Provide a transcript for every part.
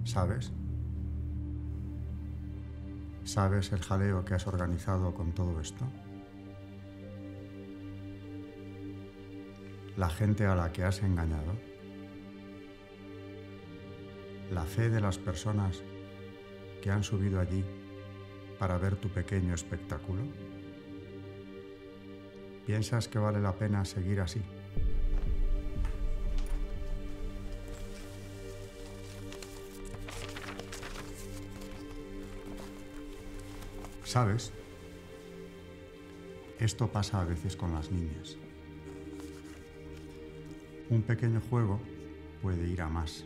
¿Sabes? ¿Sabes el jaleo que has organizado con todo esto? La gente a la que has engañado. La fe de las personas que han subido allí para ver tu pequeño espectáculo. ¿Piensas que vale la pena seguir así? ¿Sabes? Esto pasa a veces con las niñas. Un pequeño juego puede ir a más,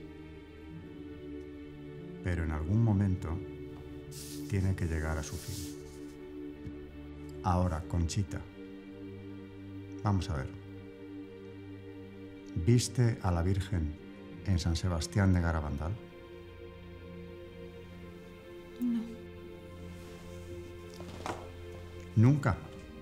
pero en algún momento tiene que llegar a su fin. Ahora, Conchita, vamos a ver. ¿Viste a la Virgen en San Sebastián de Garabandal? No. ¿Nunca?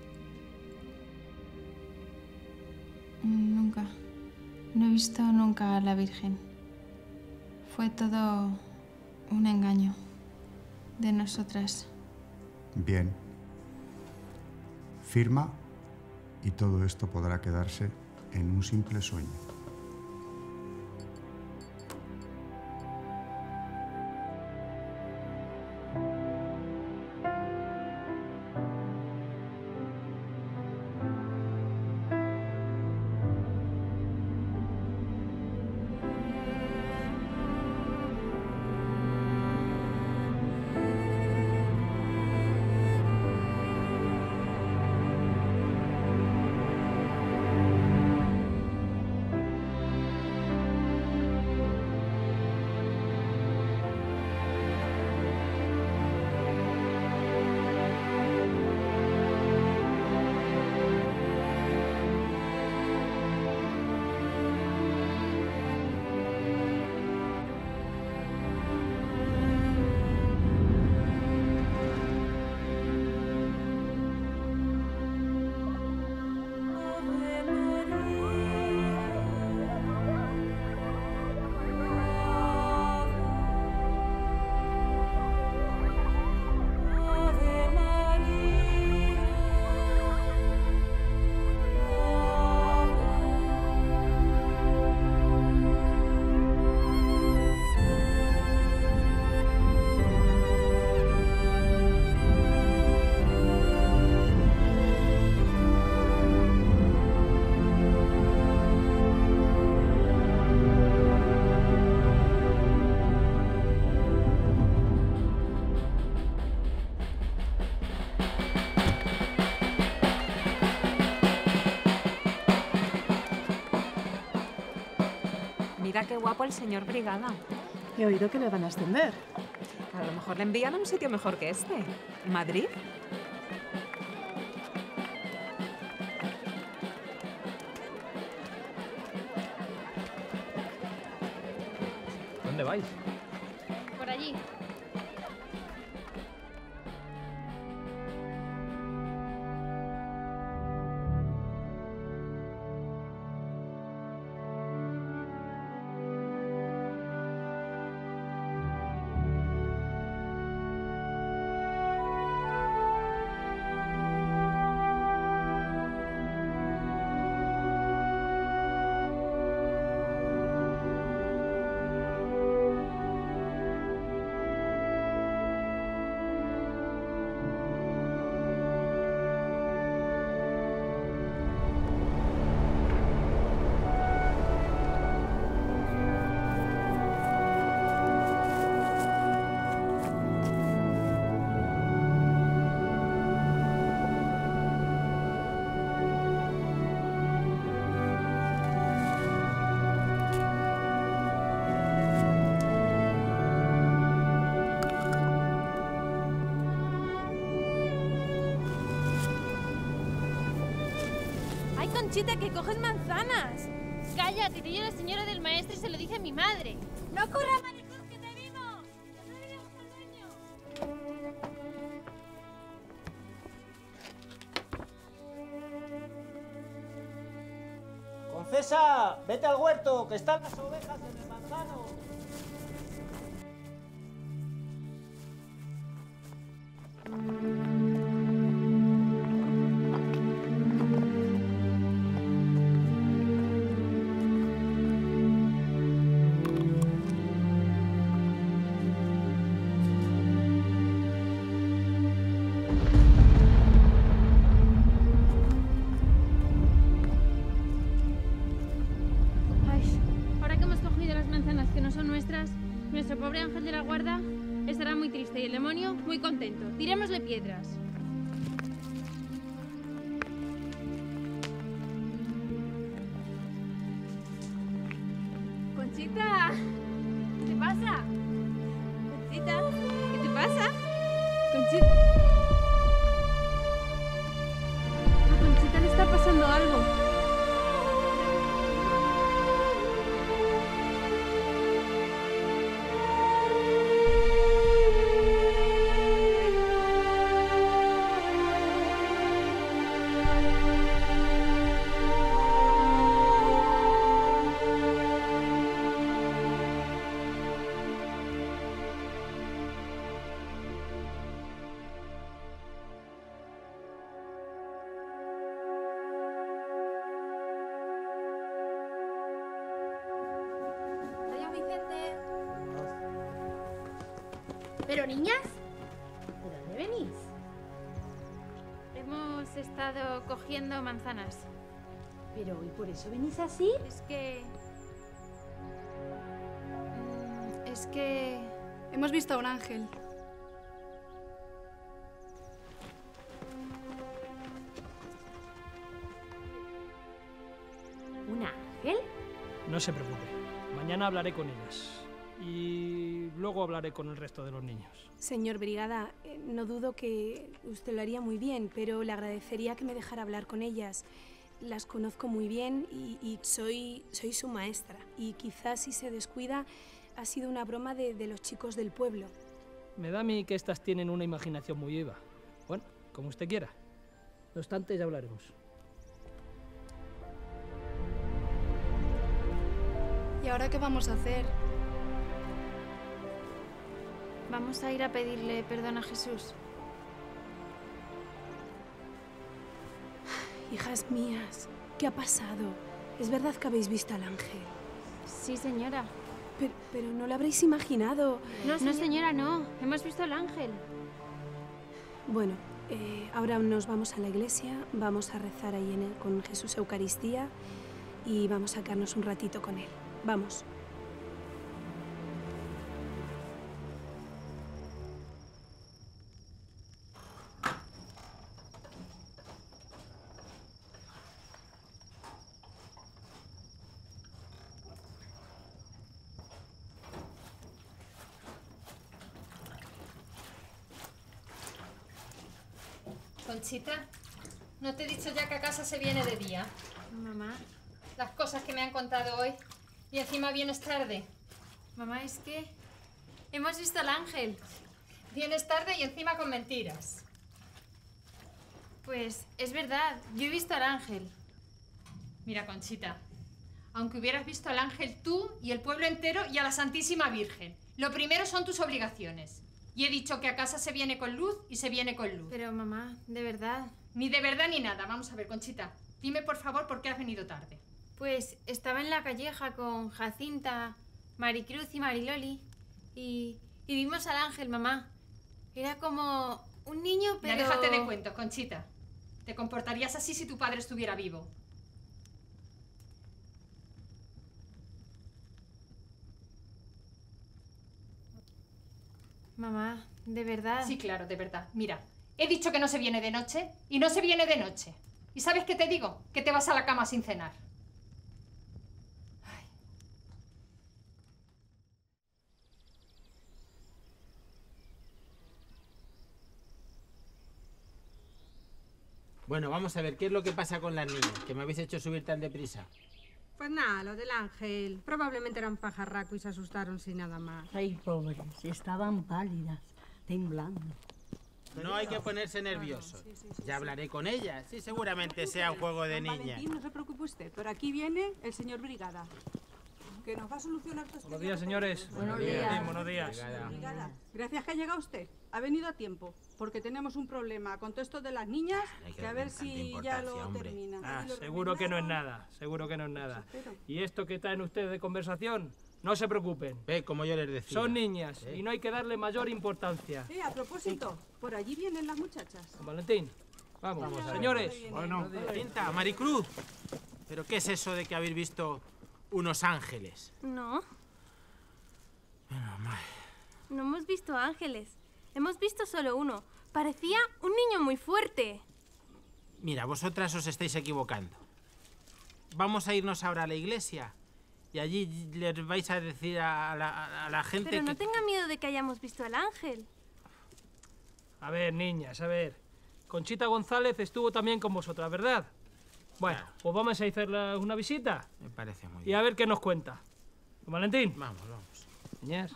Nunca. No he visto nunca a la Virgen. Fue todo un engaño de nosotras. Bien. Firma y todo esto podrá quedarse en un simple sueño. Mira qué guapo el señor Brigada. He oído que le van a ascender. A lo mejor le envían a un sitio mejor que este. ¿Madrid? ¿Dónde vais? Por allí. Conchita, que coges manzanas. Calla, que te lleva la señora del maestro y se lo dice a mi madre. ¡No corra, maricón, que te vimos! ¡Que no le digamos al dueño! Concesa, vete al huerto, que están las ovejas en el manzano. Nuestro pobre ángel de la guarda estará muy triste y el demonio muy contento. Tirémosle piedras. Conchita, ¿qué te pasa? Conchita, ¿qué te pasa? Conchita. A Conchita le está pasando algo. ¿Pero niñas? ¿De dónde venís? Hemos estado cogiendo manzanas. ¿Pero y por eso venís así? Es que... Hemos visto a un ángel. ¿Un ángel? No se preocupe. Mañana hablaré con ellas. Y luego hablaré con el resto de los niños. Señor Brigada, no dudo que usted lo haría muy bien, pero le agradecería que me dejara hablar con ellas. Las conozco muy bien y soy su maestra. Y quizás si se descuida ha sido una broma de los chicos del pueblo. Me da a mí que estas tienen una imaginación muy viva. Bueno, como usted quiera. No obstante, ya hablaremos. ¿Y ahora qué vamos a hacer? Vamos a ir a pedirle perdón a Jesús. Hijas mías, ¿qué ha pasado? ¿Es verdad que habéis visto al ángel? Sí, señora. Pero no lo habréis imaginado. No, señora, no. Hemos visto al ángel. Bueno, ahora nos vamos a la iglesia, vamos a rezar ahí con Jesús Eucaristía y vamos a quedarnos un ratito con él. Vamos. Conchita, ¿no te he dicho ya que a casa se viene de día? Mamá. Las cosas que me han contado hoy. Y encima vienes tarde. Mamá, es que hemos visto al ángel. Vienes tarde y encima con mentiras. Pues es verdad, yo he visto al ángel. Mira, Conchita, aunque hubieras visto al ángel tú y el pueblo entero y a la Santísima Virgen, lo primero son tus obligaciones. Y he dicho que a casa se viene con luz y se viene con luz. Pero mamá, de verdad. Ni de verdad ni nada. Vamos a ver, Conchita, dime por favor por qué has venido tarde. Pues estaba en la calleja con Jacinta, Maricruz y Mariloli y vimos al ángel, mamá. Era como un niño, pero... Ya déjate de cuentos, Conchita. Te comportarías así si tu padre estuviera vivo. Mamá, ¿de verdad? Sí, claro, de verdad. Mira, he dicho que no se viene de noche y no se viene de noche. ¿Y sabes qué te digo? Que te vas a la cama sin cenar. Ay. Bueno, vamos a ver, ¿qué es lo que pasa con las niñas? Que me habéis hecho subir tan deprisa. Pues nada, lo del ángel. Probablemente era un pajarraco y se asustaron sin nada más. Ay, pobres, estaban pálidas, temblando. No hay que ponerse nerviosos. Ya hablaré con ellas. Sí, seguramente sea un juego de niñas. Valentín, no se preocupe usted. Por aquí viene el señor Brigada, que nos va a solucionar todo esto. Buenos días, señores. Buenos días. Buenos días. Brigada, gracias que ha llegado usted. Ha venido a tiempo, porque tenemos un problema con todo esto de las niñas, que a ver si ya lo termina. Ah, seguro que no es nada, seguro que no es nada. Y esto que traen ustedes de conversación, no se preocupen. Ve, como yo les decía. Son niñas y no hay que darle mayor importancia. A propósito, por allí vienen las muchachas. Valentín, vamos, señores. Bueno, Jacinta, Maricruz. ¿Pero qué es eso de que habéis visto unos ángeles? No. Menos mal. No hemos visto ángeles. Hemos visto solo uno. Parecía un niño muy fuerte. Mira, vosotras os estáis equivocando. Vamos a irnos ahora a la iglesia y allí les vais a decir a la gente Pero no tenga miedo de que hayamos visto al ángel. A ver, niñas, a ver. Conchita González estuvo también con vosotras, ¿verdad? Bueno, claro. Pues vamos a hacerle una visita. Me parece muy bien. Y a ver qué nos cuenta. ¿Don Valentín? Vamos. Niñas.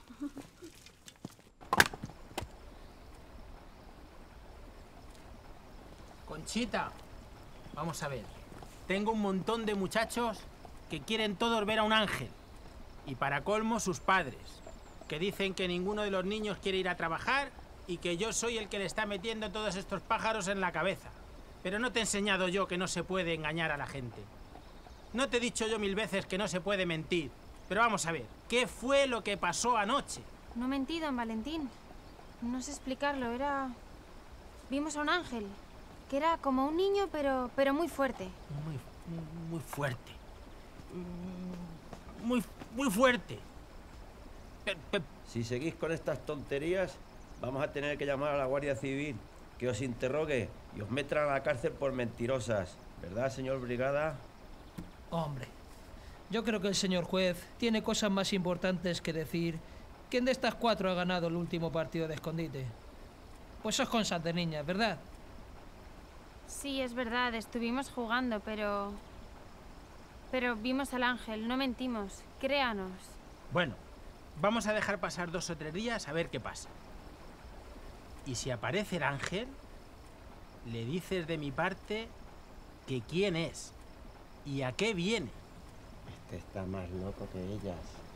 Conchita, vamos a ver. Tengo un montón de muchachos que quieren todos ver a un ángel. Y para colmo, sus padres, que dicen que ninguno de los niños quiere ir a trabajar y que yo soy el que le está metiendo todos estos pájaros en la cabeza. Pero no te he enseñado yo que no se puede engañar a la gente. No te he dicho yo 1000 veces que no se puede mentir. Pero vamos a ver, ¿qué fue lo que pasó anoche? No mentí, don Valentín. No sé explicarlo, era... Vimos a un ángel, que era como un niño, pero muy fuerte. Muy fuerte. Muy fuerte. Si seguís con estas tonterías, vamos a tener que llamar a la Guardia Civil, que os interrogue y os metan a la cárcel por mentirosas. ¿Verdad, señor Brigada? Hombre, yo creo que el señor juez tiene cosas más importantes que decir. ¿Quién de estas 4 ha ganado el último partido de escondite? Pues sos cosas de niñas, ¿verdad? Sí, es verdad, estuvimos jugando, pero vimos al ángel, no mentimos, créanos. Bueno, vamos a dejar pasar 2 o 3 días a ver qué pasa. Y si aparece el ángel, le dices de mi parte que quién es y a qué viene. Este está más loco que ellas.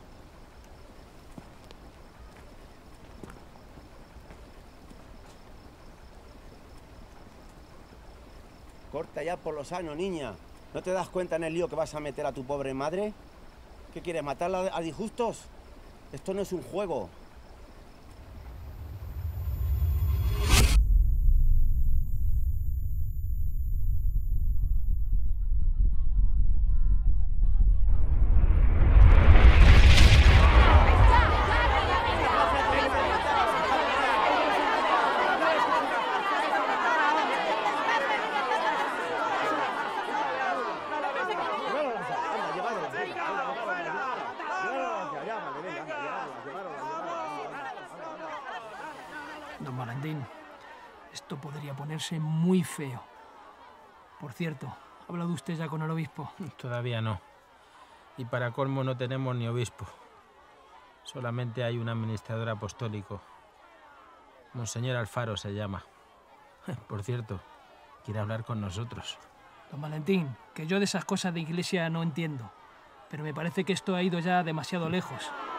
Corta ya por lo sano, niña. ¿No te das cuenta en el lío que vas a meter a tu pobre madre? ¿Qué quieres, matarla a disgustos? Esto no es un juego. Don Valentín, esto podría ponerse muy feo. Por cierto, ¿ha hablado usted ya con el obispo? Todavía no. Y para colmo no tenemos ni obispo. Solamente hay un administrador apostólico. Monseñor Alfaro se llama. Por cierto, quiere hablar con nosotros. Don Valentín, que yo de esas cosas de iglesia no entiendo. Pero me parece que esto ha ido ya demasiado lejos.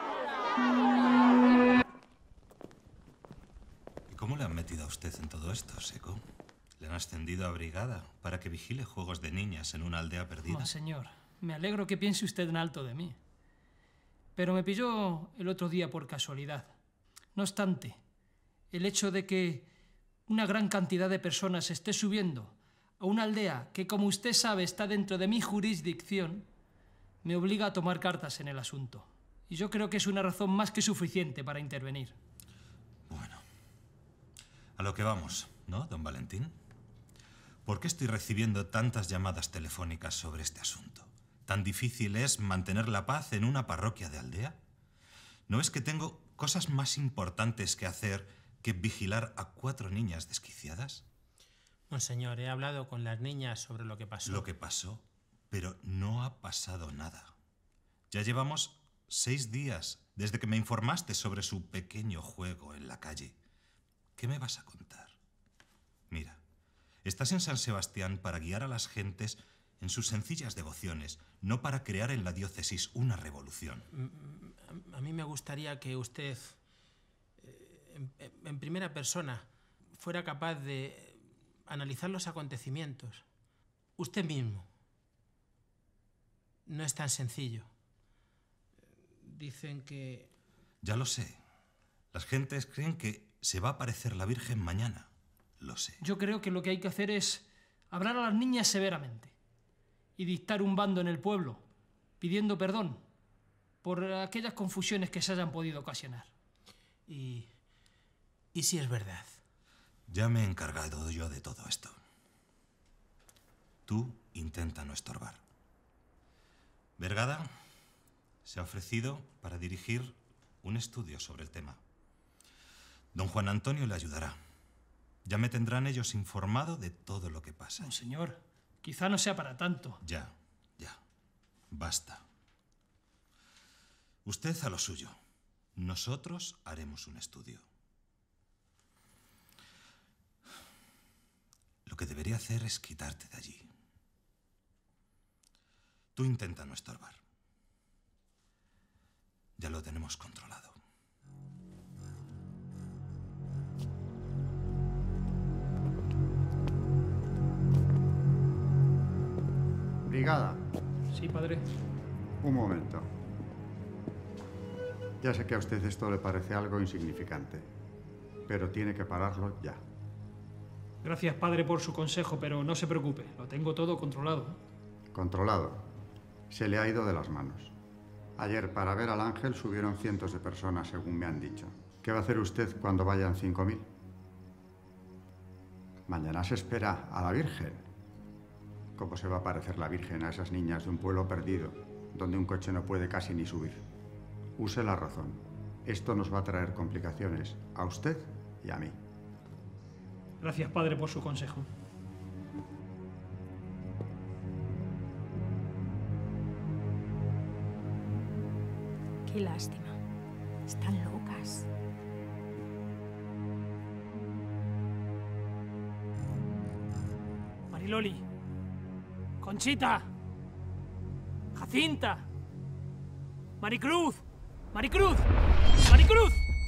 ¿Y cómo le han metido a usted en todo esto, Seco? ¿Le han ascendido a brigada para que vigile juegos de niñas en una aldea perdida? Monseñor, me alegro que piense usted en alto de mí. Pero me pilló el otro día por casualidad. No obstante, el hecho de que una gran cantidad de personas esté subiendo a una aldea que, como usted sabe, está dentro de mi jurisdicción, me obliga a tomar cartas en el asunto. Y yo creo que es una razón más que suficiente para intervenir. Bueno, a lo que vamos, ¿no, don Valentín? ¿Por qué estoy recibiendo tantas llamadas telefónicas sobre este asunto? ¿Tan difícil es mantener la paz en una parroquia de aldea? ¿No es que tengo cosas más importantes que hacer que vigilar a 4 niñas desquiciadas? Monseñor, he hablado con las niñas sobre lo que pasó. Lo que pasó, pero no ha pasado nada. Ya llevamos 6 días desde que me informaste sobre su pequeño juego en la calle. ¿Qué me vas a contar? Mira, estás en San Sebastián para guiar a las gentes en sus sencillas devociones, no para crear en la diócesis una revolución. A mí me gustaría que usted, en primera persona, fuera capaz de analizar los acontecimientos. Usted mismo. No es tan sencillo. Dicen que... Ya lo sé. Las gentes creen que se va a aparecer la Virgen mañana. Lo sé. Yo creo que lo que hay que hacer es hablar a las niñas severamente y dictar un bando en el pueblo, pidiendo perdón por aquellas confusiones que se hayan podido ocasionar. ¿Y si es verdad? Ya me he encargado yo de todo esto. Tú intenta no estorbar. Vergada se ha ofrecido para dirigir un estudio sobre el tema. Don Juan Antonio le ayudará. Ya me tendrán ellos informado de todo lo que pasa. Monseñor, quizá no sea para tanto. Ya. Basta. Usted a lo suyo. Nosotros haremos un estudio. Lo que debería hacer es quitarte de allí. Tú intenta no estorbar. Ya lo tenemos controlado. Brigada. Sí, padre. Un momento. Ya sé que a usted esto le parece algo insignificante, pero tiene que pararlo ya. Gracias, padre, por su consejo, pero no se preocupe. Lo tengo todo controlado. Controlado. Se le ha ido de las manos. Ayer, para ver al ángel, subieron cientos de personas, según me han dicho. ¿Qué va a hacer usted cuando vayan 5.000? Mañana se espera a la Virgen. ¿Cómo se va a parecer la Virgen a esas niñas de un pueblo perdido, donde un coche no puede casi ni subir? Use la razón. Esto nos va a traer complicaciones a usted y a mí. Gracias, padre, por su consejo. Qué lástima. Están locas. Mariloli. Conchita. Jacinta. Maricruz. Maricruz. Maricruz.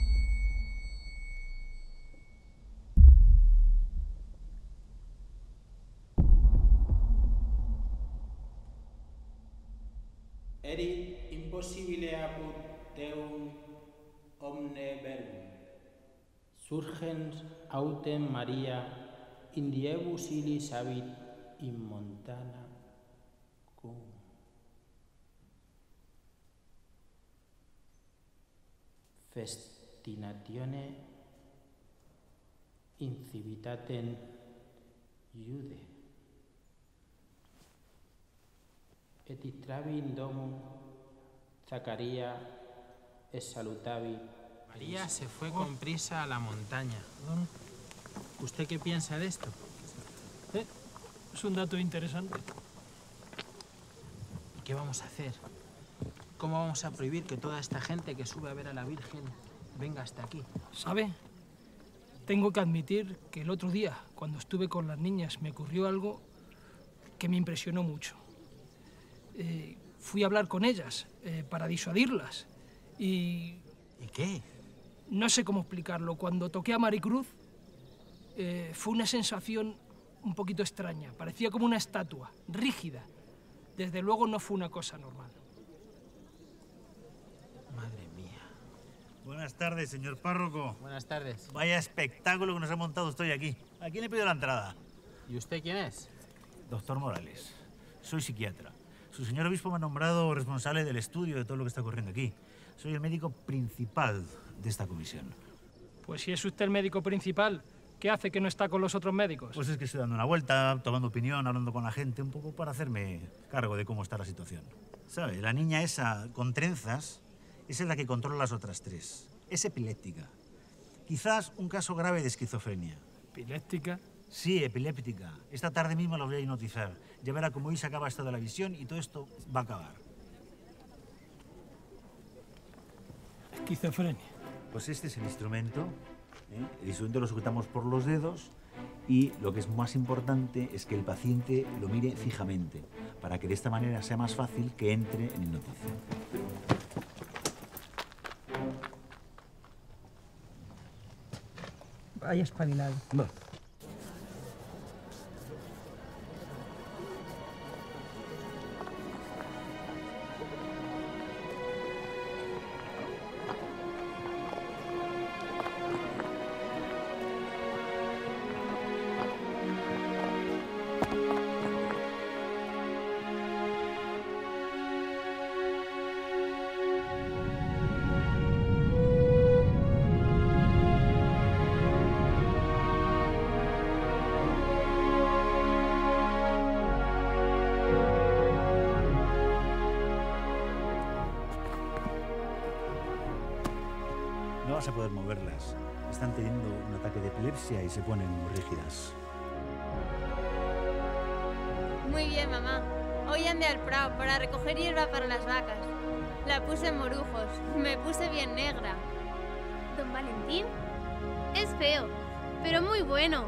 Eri impossibile apud Deum omne verbum. Surgens autem Maria in diebus illis habit in montana cum. Festinatione incivitaten Iude. Et itravi in domum Zacaría es salutavi. María se fue con prisa a la montaña. ¿Usted qué piensa de esto? Es un dato interesante. ¿Y qué vamos a hacer? ¿Cómo vamos a prohibir que toda esta gente que sube a ver a la Virgen venga hasta aquí? ¿Sabe? Tengo que admitir que el otro día, cuando estuve con las niñas, me ocurrió algo que me impresionó mucho. Fui a hablar con ellas para disuadirlas y... ¿Y qué? No sé cómo explicarlo. Cuando toqué a Maricruz, fue una sensación un poquito extraña. Parecía como una estatua, rígida. Desde luego no fue una cosa normal. Madre mía. Buenas tardes, señor párroco. Buenas tardes. Vaya espectáculo que nos ha montado usted hoy aquí. ¿A quién le pido la entrada? ¿Y usted quién es? Doctor Morales. Soy psiquiatra. Su señor obispo me ha nombrado responsable del estudio de todo lo que está ocurriendo aquí. Soy el médico principal de esta comisión. Pues si es usted el médico principal, ¿qué hace que no está con los otros médicos? Pues es que estoy dando una vuelta, tomando opinión, hablando con la gente, un poco para hacerme cargo de cómo está la situación. ¿Sabe? La niña esa con trenzas, esa es la que controla las otras tres. Es epiléptica. Quizás un caso grave de esquizofrenia. ¿Epiléptica? Sí, epiléptica. Esta tarde mismo lo voy a hipnotizar. Ya verá cómo hoy se acaba esto de la visión y todo esto va a acabar. Esquizofrenia. Pues este es el instrumento. El instrumento lo sujetamos por los dedos y lo que es más importante es que el paciente lo mire fijamente para que de esta manera sea más fácil que entre en hipnotización. Vaya espabilado. No. vas a poder moverlas. Están teniendo un ataque de epilepsia y se ponen muy rígidas. Muy bien, mamá. Hoy andé al prado para recoger hierba para las vacas. La puse en morujos. Me puse bien negra. ¿Don Valentín? Es feo, pero muy bueno.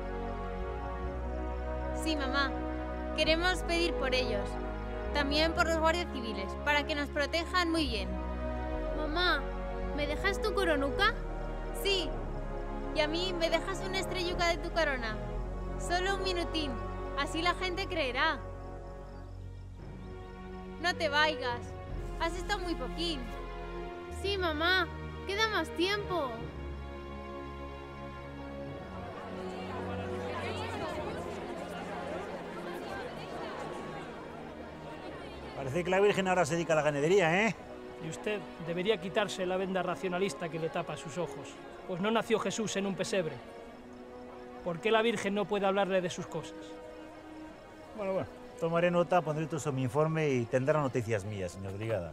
Sí, mamá. Queremos pedir por ellos. También por los guardias civiles, para que nos protejan muy bien. Mamá, ¿me dejas tu coronuca? Sí. Y a mí me dejas una estrelluca de tu corona. Solo un minutín. Así la gente creerá. No te vayas. Has estado muy poquín. Sí, mamá. Queda más tiempo. Parece que la Virgen ahora se dedica a la ganadería, ¿eh? Y usted debería quitarse la venda racionalista que le tapa sus ojos, pues no nació Jesús en un pesebre. ¿Por qué la Virgen no puede hablarle de sus cosas? Bueno, tomaré nota, pondré todo eso en mi informe y tendrá noticias mías, señor Brigada.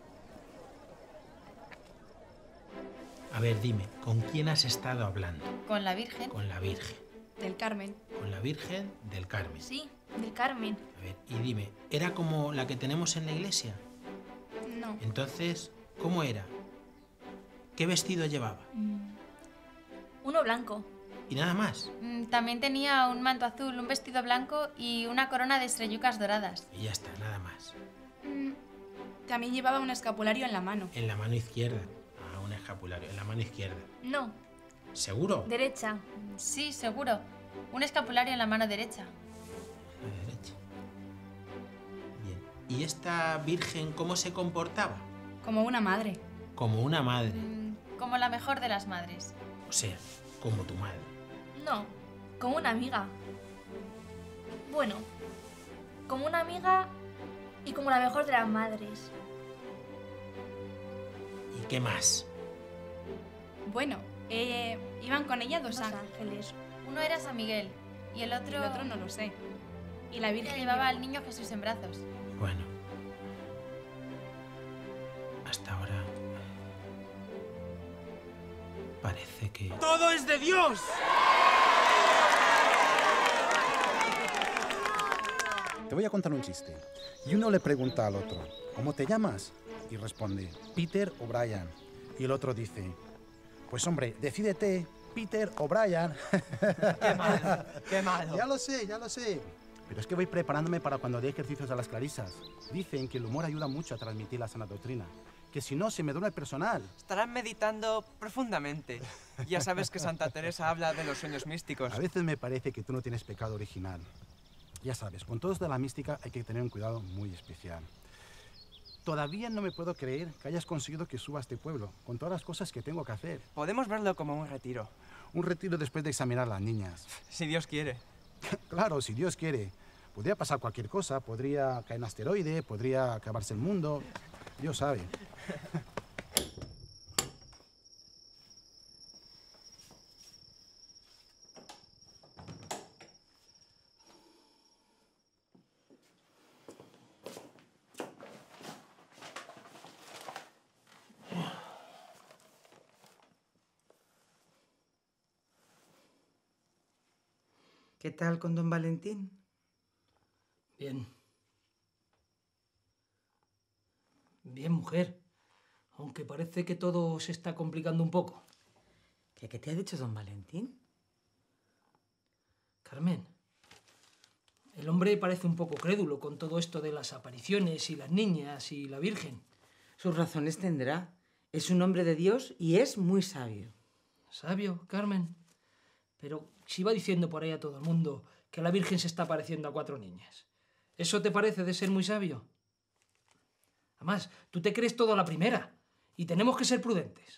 A ver, dime, ¿con quién has estado hablando? Con la Virgen. Con la Virgen. Del Carmen. Con la Virgen del Carmen. Sí, del Carmen. A ver, y dime, ¿era como la que tenemos en la iglesia? No. Entonces, ¿cómo era? ¿Qué vestido llevaba? Uno blanco. ¿Y nada más? También tenía un manto azul, un vestido blanco y una corona de estrellucas doradas. Y ya está, nada más. También llevaba un escapulario en la mano. En la mano izquierda. Ah, un escapulario, en la mano izquierda. No. ¿Seguro? Derecha. Sí, seguro. Un escapulario en la mano derecha. La derecha. Bien. ¿Y esta virgen cómo se comportaba? Como una madre. Como una madre. Como la mejor de las madres. O sea, como tu madre. No, como una amiga. Bueno, como una amiga y como la mejor de las madres. ¿Y qué más? Bueno, iban con ella dos ángeles. Uno era San Miguel y el otro no lo sé. Y la Virgen llevaba al niño Jesús en brazos. Bueno. Hasta ahora... parece que... ¡Todo es de Dios! Te voy a contar un chiste. Y uno le pregunta al otro, ¿cómo te llamas? Y responde, Peter O'Brien. Y el otro dice, pues hombre, decídete, Peter O'Brien. ¡Qué malo! ¡Qué malo! Ya lo sé. Pero es que voy preparándome para cuando dé ejercicios a las clarisas. Dicen que el humor ayuda mucho a transmitir la sana doctrina. Que si no, se me duerme el personal. Estarán meditando profundamente. Ya sabes que Santa Teresa habla de los sueños místicos. A veces me parece que tú no tienes pecado original. Ya sabes, con todo esto de la mística hay que tener un cuidado muy especial. Todavía no me puedo creer que hayas conseguido que suba a este pueblo, con todas las cosas que tengo que hacer. Podemos verlo como un retiro. Un retiro después de examinar a las niñas. Si Dios quiere. Claro, si Dios quiere. Podría pasar cualquier cosa, podría caer un asteroide, podría acabarse el mundo. Dios sabe. ¿Qué tal con don Valentín? Bien. Bien, mujer. Aunque parece que todo se está complicando un poco. ¿Qué te ha dicho don Valentín? Carmen, el hombre parece un poco crédulo con todo esto de las apariciones y las niñas y la Virgen. Sus razones tendrá. Es un hombre de Dios y es muy sabio. ¿Sabio, Carmen? Pero si va diciendo por ahí a todo el mundo que la Virgen se está pareciendo a 4 niñas, ¿eso te parece de ser muy sabio? Además, tú te crees todo a la primera y tenemos que ser prudentes.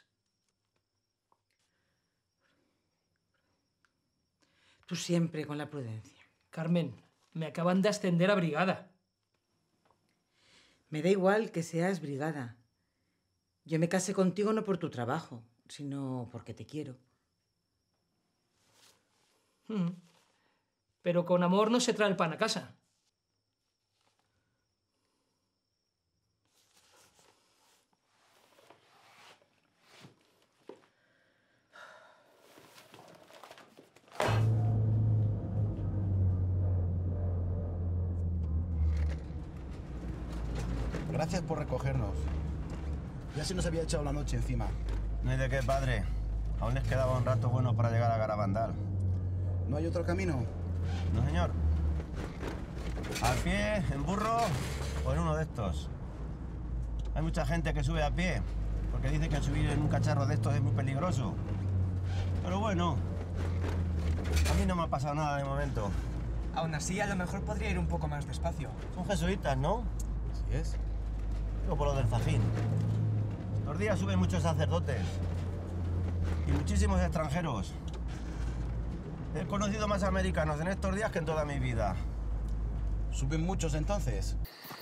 Tú siempre con la prudencia. Carmen, me acaban de ascender a brigada. Me da igual que seas brigada. Yo me casé contigo no por tu trabajo, sino porque te quiero. Pero con amor no se trae el pan a casa. Gracias por recogernos. Ya se nos había echado la noche encima. No hay de qué, padre. Aún les quedaba un rato bueno para llegar a Garabandal. ¿No hay otro camino? No, señor. ¿A pie, en burro o en uno de estos? Hay mucha gente que sube a pie, porque dice que subir en un cacharro de estos es muy peligroso. Pero bueno, a mí no me ha pasado nada de momento. Aún así, a lo mejor podría ir un poco más despacio. Son jesuitas, ¿no? Así es. Digo por lo del fajín. Los días suben muchos sacerdotes y muchísimos extranjeros. He conocido más americanos en estos días que en toda mi vida. ¿Suben muchos entonces?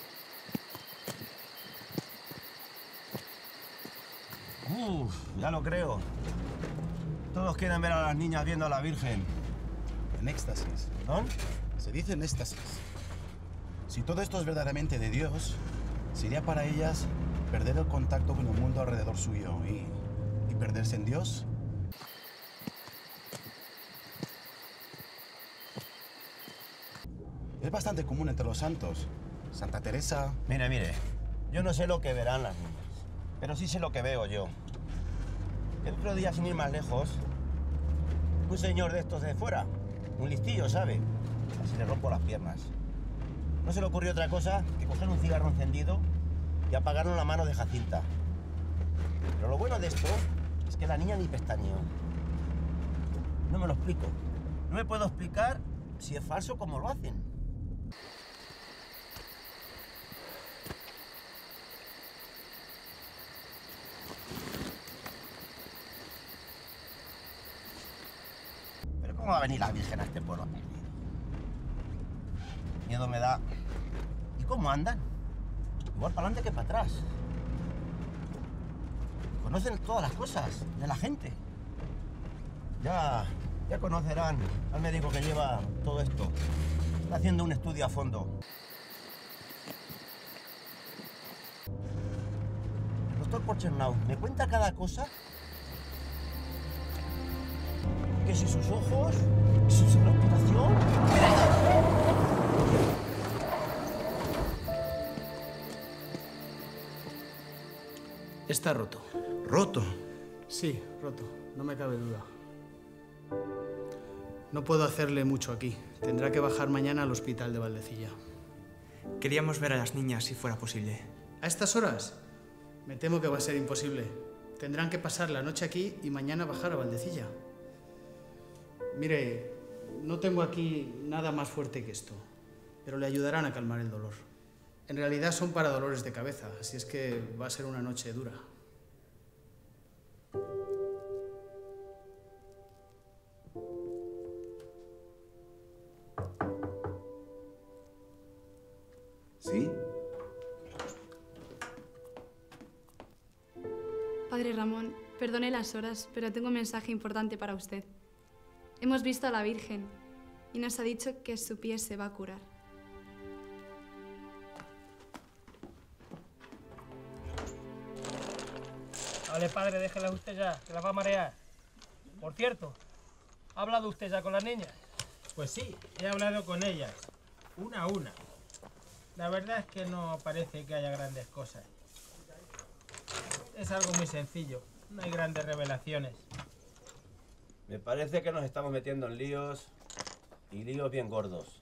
Ya lo creo. Todos quieren ver a las niñas viendo a la Virgen. En éxtasis. ¿No? Se dice en éxtasis. Si todo esto es verdaderamente de Dios, sería para ellas perder el contacto con el mundo alrededor suyo y perderse en Dios. Es bastante común entre los santos. Santa Teresa... Mire, yo no sé lo que verán las niñas, pero sí sé lo que veo yo. El otro día, sin ir más lejos, un señor de estos de fuera, un listillo, ¿sabe? Casi le rompo las piernas. No se le ocurrió otra cosa que coger un cigarro encendido y apagarlo en la mano de Jacinta. Pero lo bueno de esto es que la niña ni pestañeó. No me lo explico. No me puedo explicar si es falso como lo hacen. ¿Cómo va a venir la Virgen a este pueblo perdido? Miedo me da. ¿Y cómo andan? Igual para adelante que para atrás. Conocen todas las cosas de la gente. Ya conocerán al médico que lleva todo esto. Está haciendo un estudio a fondo. El doctor Porchernau me cuenta cada cosa. Que si sus ojos, que si su respiración... Está roto. ¿Roto? Sí, roto. No me cabe duda. No puedo hacerle mucho aquí. Tendrá que bajar mañana al hospital de Valdecilla. Queríamos ver a las niñas si fuera posible. ¿A estas horas? Me temo que va a ser imposible. Tendrán que pasar la noche aquí y mañana bajar a Valdecilla. Mire, no tengo aquí nada más fuerte que esto, pero le ayudarán a calmar el dolor. En realidad son para dolores de cabeza, así es que va a ser una noche dura. ¿Sí? Padre Ramón, perdone las horas, pero tengo un mensaje importante para usted. Hemos visto a la Virgen y nos ha dicho que su pie se va a curar. Vale, padre, déjela usted ya, que la va a marear. Por cierto, ¿ha hablado usted ya con las niñas? Pues sí, he hablado con ellas, una a una. La verdad es que no parece que haya grandes cosas. Es algo muy sencillo, no hay grandes revelaciones. Me parece que nos estamos metiendo en líos, y líos bien gordos.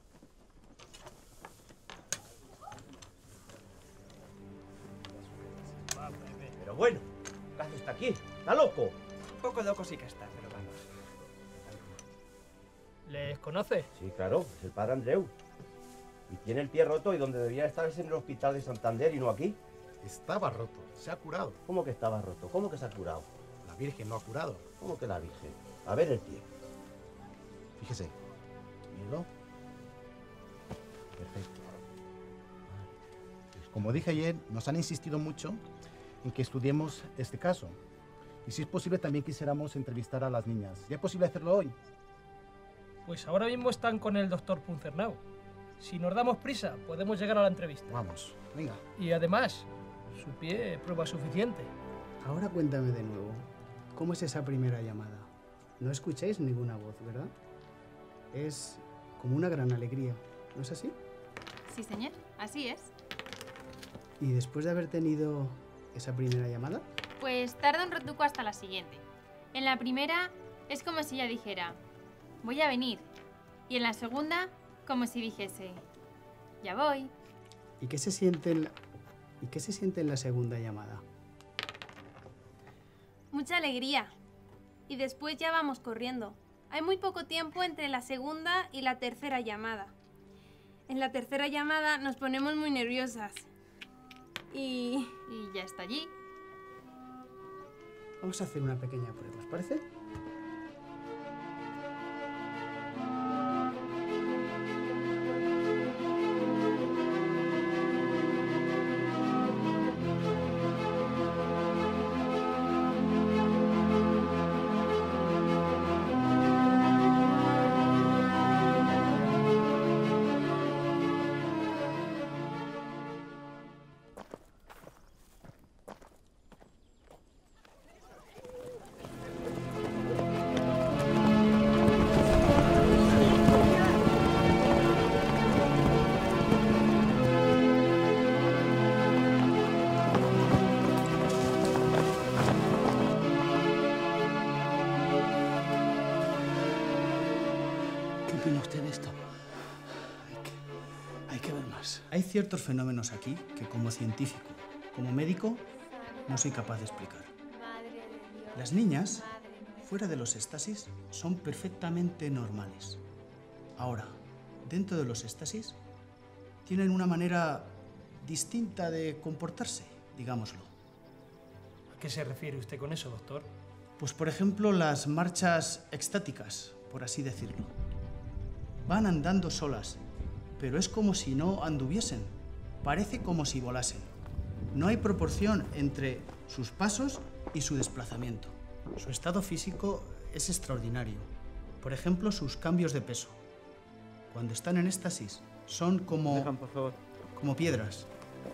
Pero bueno, ¿qué hace usted aquí? ¿Está loco? Un poco loco sí que está, pero vamos. ¿Les conoce? Sí, claro, es el padre Andreu. Y tiene el pie roto y donde debía estar es en el hospital de Santander y no aquí. Estaba roto, se ha curado. ¿Cómo que estaba roto? ¿Cómo que se ha curado? La Virgen lo ha curado. ¿Cómo que la Virgen? A ver el pie. Fíjese. Míralo. Perfecto. Como dije ayer, nos han insistido mucho en que estudiemos este caso. Y si es posible, también quisiéramos entrevistar a las niñas. ¿Ya es posible hacerlo hoy? Pues ahora mismo están con el doctor Puncernau. Si nos damos prisa, podemos llegar a la entrevista. Vamos, venga. Y además, su pie prueba suficiente. Ahora cuéntame de nuevo, ¿cómo es esa primera llamada? No escucháis ninguna voz, ¿verdad? Es como una gran alegría, ¿no es así? Sí, señor, así es. ¿Y después de haber tenido esa primera llamada? Pues tarda un ratuco hasta la siguiente. En la primera es como si ella dijera, voy a venir. Y en la segunda, como si dijese, ya voy. ¿Y qué se siente en la segunda llamada? Mucha alegría. Y después ya vamos corriendo. Hay muy poco tiempo entre la segunda y la tercera llamada. En la tercera llamada nos ponemos muy nerviosas. Y ya está allí. Vamos a hacer una pequeña prueba, ¿os parece? ¿Qué opina usted de esto? Hay que ver más. Hay ciertos fenómenos aquí que como científico, como médico, no soy capaz de explicar. Las niñas, fuera de los éxtasis, son perfectamente normales. Ahora, dentro de los éxtasis, tienen una manera distinta de comportarse, digámoslo. ¿A qué se refiere usted con eso, doctor? Pues, por ejemplo, las marchas extáticas, por así decirlo. Van andando solas, pero es como si no anduviesen. Parece como si volasen. No hay proporción entre sus pasos y su desplazamiento. Su estado físico es extraordinario. Por ejemplo, sus cambios de peso. Cuando están en éxtasis, son como... Dejan, por favor. Como piedras.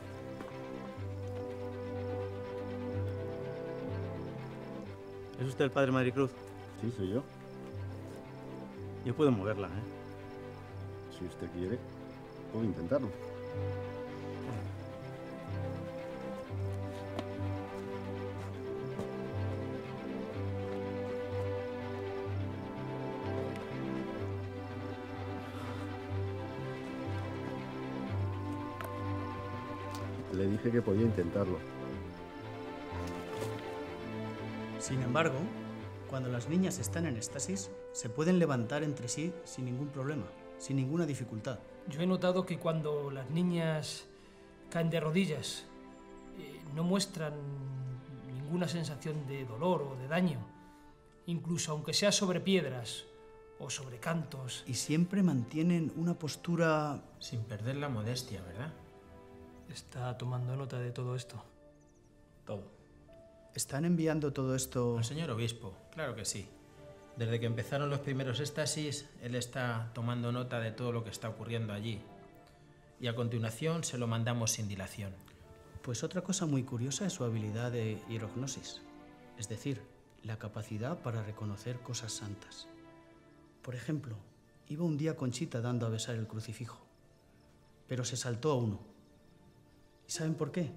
¿Es usted el padre Maricruz? Sí, soy yo. Yo puedo moverla, ¿eh? Si usted quiere, puedo intentarlo. Le dije que podía intentarlo. Sin embargo, cuando las niñas están en éxtasis, se pueden levantar entre sí sin ningún problema, sin ninguna dificultad. Yo he notado que cuando las niñas caen de rodillas no muestran ninguna sensación de dolor o de daño, incluso aunque sea sobre piedras o sobre cantos. Y siempre mantienen una postura... Sin perder la modestia, ¿verdad? ¿Está tomando nota de todo esto? Todo. ¿Están enviando todo esto...? Al señor obispo, claro que sí. Desde que empezaron los primeros éxtasis, él está tomando nota de todo lo que está ocurriendo allí. Y a continuación se lo mandamos sin dilación. Pues otra cosa muy curiosa es su habilidad de hierognosis. Es decir, la capacidad para reconocer cosas santas. Por ejemplo, iba un día Conchita dando a besar el crucifijo, pero se saltó a uno. ¿Y saben por qué?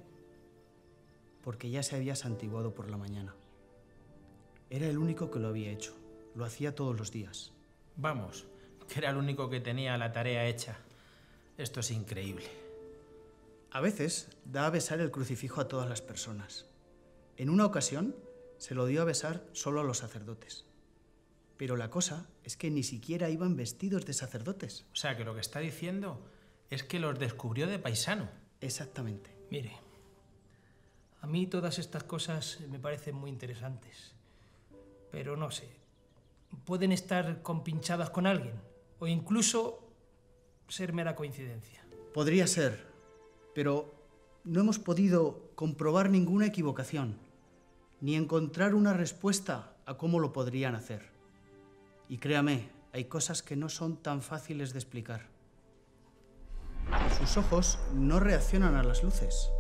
Porque ya se había santiguado por la mañana. Era el único que lo había hecho. Lo hacía todos los días. Vamos, que era el único que tenía la tarea hecha. Esto es increíble. A veces da a besar el crucifijo a todas las personas. En una ocasión se lo dio a besar solo a los sacerdotes. Pero la cosa es que ni siquiera iban vestidos de sacerdotes. O sea, que lo que está diciendo es que los descubrió de paisano. Exactamente. Mire, a mí todas estas cosas me parecen muy interesantes. Pero no sé, pueden estar compinchadas con alguien o incluso ser mera coincidencia. Podría ser, pero no hemos podido comprobar ninguna equivocación, ni encontrar una respuesta a cómo lo podrían hacer. Y créame, hay cosas que no son tan fáciles de explicar. Sus ojos no reaccionan a las luces.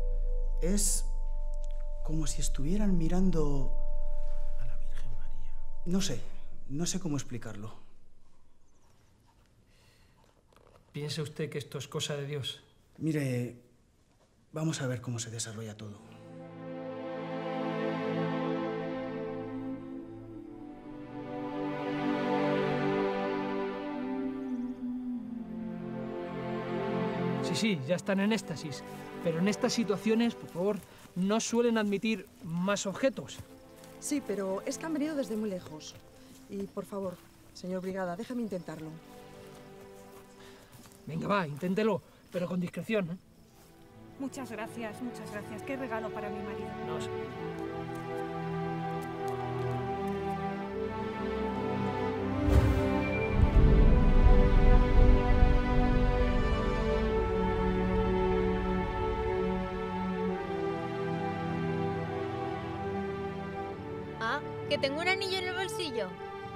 Es como si estuvieran mirando... a la Virgen María. No sé cómo explicarlo. ¿Piensa usted que esto es cosa de Dios? Mire, Vamos a ver cómo se desarrolla todo. Sí, ya están en éxtasis. Pero en estas situaciones, por favor, no suelen admitir más objetos. Sí, pero es que han venido desde muy lejos. Y, por favor, señor Brigada, déjame intentarlo. Venga, va, inténtelo, pero con discreción, ¿eh? Muchas gracias, muchas gracias. Qué regalo para mi marido. No sé. Que tengo un anillo en el bolsillo.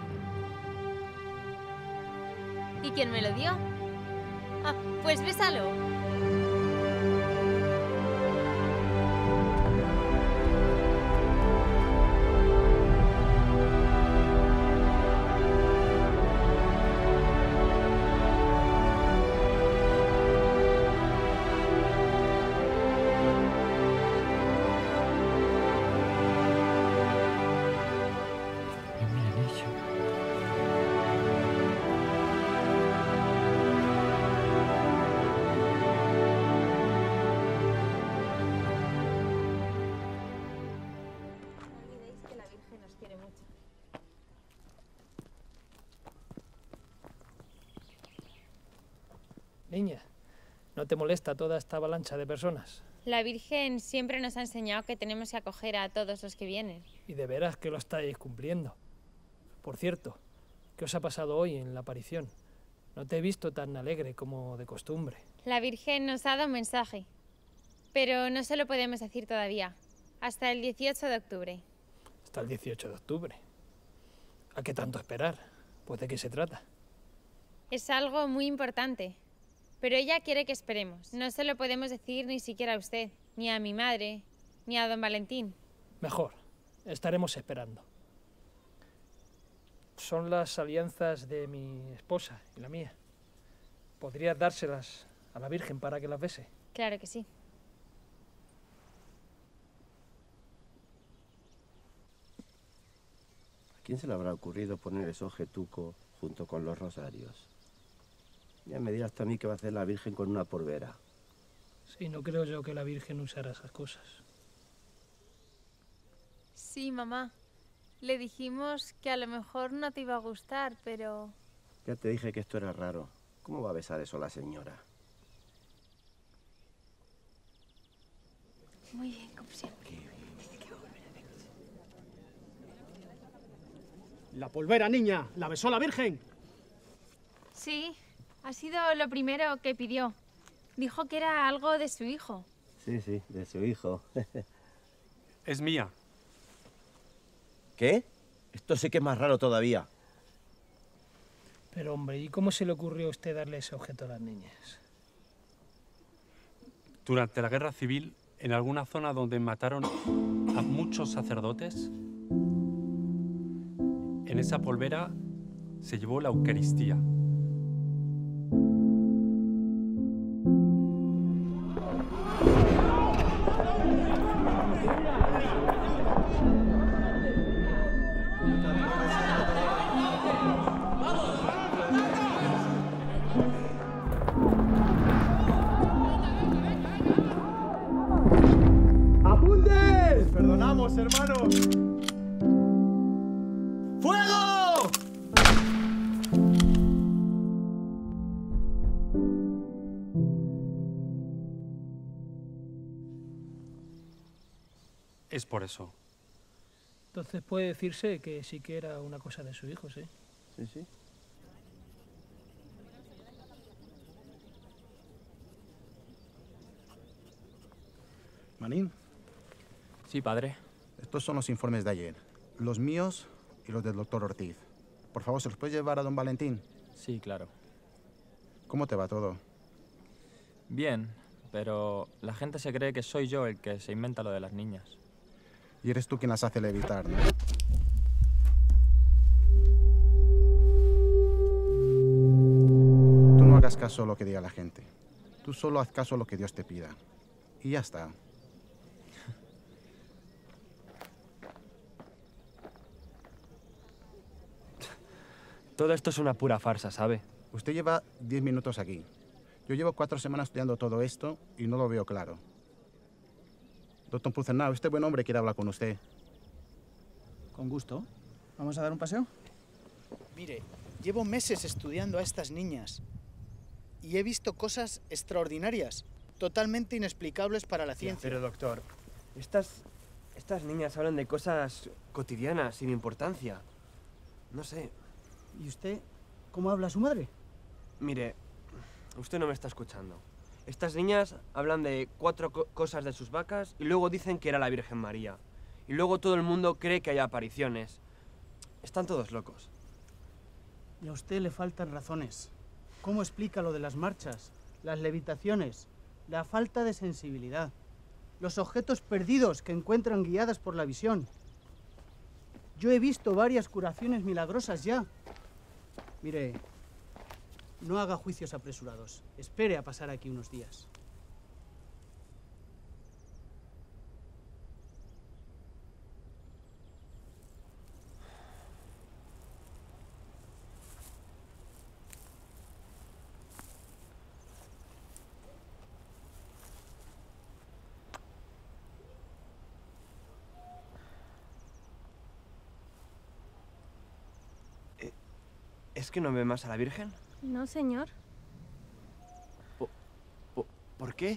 ¿Y quién me lo dio? Ah, pues bésalo. Niña, ¿no te molesta toda esta avalancha de personas? La Virgen siempre nos ha enseñado que tenemos que acoger a todos los que vienen. Y de veras que lo estáis cumpliendo. Por cierto, ¿qué os ha pasado hoy en la aparición? No te he visto tan alegre como de costumbre. La Virgen nos ha dado un mensaje, pero no se lo podemos decir todavía. Hasta el 18 de octubre. Hasta el 18 de octubre. ¿A qué tanto esperar? Pues ¿de qué se trata? Es algo muy importante. Pero ella quiere que esperemos. No se lo podemos decir ni siquiera a usted, ni a mi madre, ni a don Valentín. Mejor. Estaremos esperando. Son las alianzas de mi esposa y la mía. ¿Podrías dárselas a la Virgen para que las bese? Claro que sí. ¿A quién se le habrá ocurrido poner ese ojetuco junto con los rosarios? Ya me dirás tú a mí qué va a hacer la Virgen con una polvera. Sí, no creo yo que la Virgen usara esas cosas. Sí, mamá. Le dijimos que a lo mejor no te iba a gustar, pero... Ya te dije que esto era raro. ¿Cómo va a besar eso la señora? Muy bien, como siempre. La polvera, niña. ¿La besó la Virgen? Sí. Ha sido lo primero que pidió. Dijo que era algo de su hijo. Sí, de su hijo. Es mía. ¿Qué? Esto sí que es más raro todavía. Pero hombre, ¿y cómo se le ocurrió a usted darle ese objeto a las niñas? Durante la Guerra Civil, en alguna zona donde mataron a muchos sacerdotes, en esa polvera se llevó la Eucaristía. ¡Perdonamos, hermanos! ¡Fuego! Es por eso. Entonces puede decirse que sí que era una cosa de su hijo, ¿sí? Sí. Manín. Sí, padre. Estos son los informes de ayer. Los míos y los del doctor Ortiz. Por favor, ¿se los puede llevar a don Valentín? Sí, claro. ¿Cómo te va todo? Bien, pero la gente se cree que soy yo el que se inventa lo de las niñas. Y eres tú quien las hace levitar, ¿no? Tú no hagas caso a lo que diga la gente. Tú solo haz caso a lo que Dios te pida. y ya está. Todo esto es una pura farsa, ¿sabe? Usted lleva 10 minutos aquí. Yo llevo 4 semanas estudiando todo esto y no lo veo claro. Doctor Pucernau, este buen hombre quiere hablar con usted. Con gusto. ¿Vamos a dar un paseo? Mire, llevo meses estudiando a estas niñas y he visto cosas extraordinarias, totalmente inexplicables para la ciencia. Pero doctor, estas niñas hablan de cosas cotidianas, sin importancia. No sé. ¿Y usted cómo habla a su madre? Mire, usted no me está escuchando. Estas niñas hablan de 4 cosas de sus vacas y luego dicen que era la Virgen María. Y luego todo el mundo cree que hay apariciones. Están todos locos. Y a usted le faltan razones. ¿Cómo explica lo de las marchas, las levitaciones, la falta de sensibilidad, los objetos perdidos que encuentran guiadas por la visión? Yo he visto varias curaciones milagrosas ya. Mire, no haga juicios apresurados. Espere a pasar aquí unos días. ¿Es que no ve más a la Virgen? No, señor. ¿Por qué?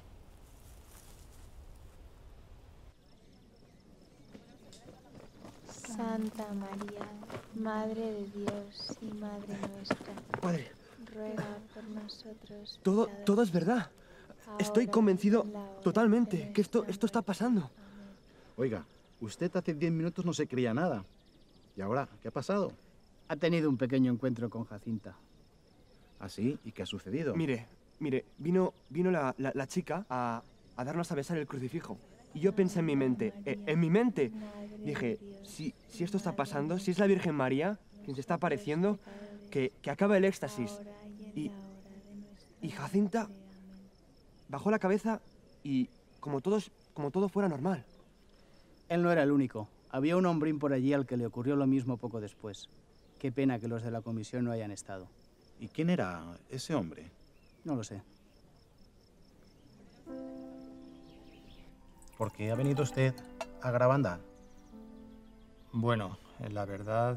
Santa María, Madre de Dios y Madre nuestra, Padre, ruega por nosotros. todo es verdad. Estoy convencido totalmente que esto está pasando. Oiga, usted hace 10 minutos no se creía nada. ¿Y ahora qué ha pasado? Ha tenido un pequeño encuentro con Jacinta. ¿Ah, sí? ¿Y qué ha sucedido? Mire, vino la chica a darnos a besar el crucifijo. Y yo pensé en mi mente, dije, si esto está pasando, si es la Virgen María quien se está apareciendo, que acaba el éxtasis. Y Jacinta bajó la cabeza y como todo fuera normal. Él no era el único. Había un hombrín por allí al que le ocurrió lo mismo poco después. Qué pena que los de la comisión no hayan estado. ¿Y quién era ese hombre? No lo sé. ¿Por qué ha venido usted a Garabandal? Bueno, la verdad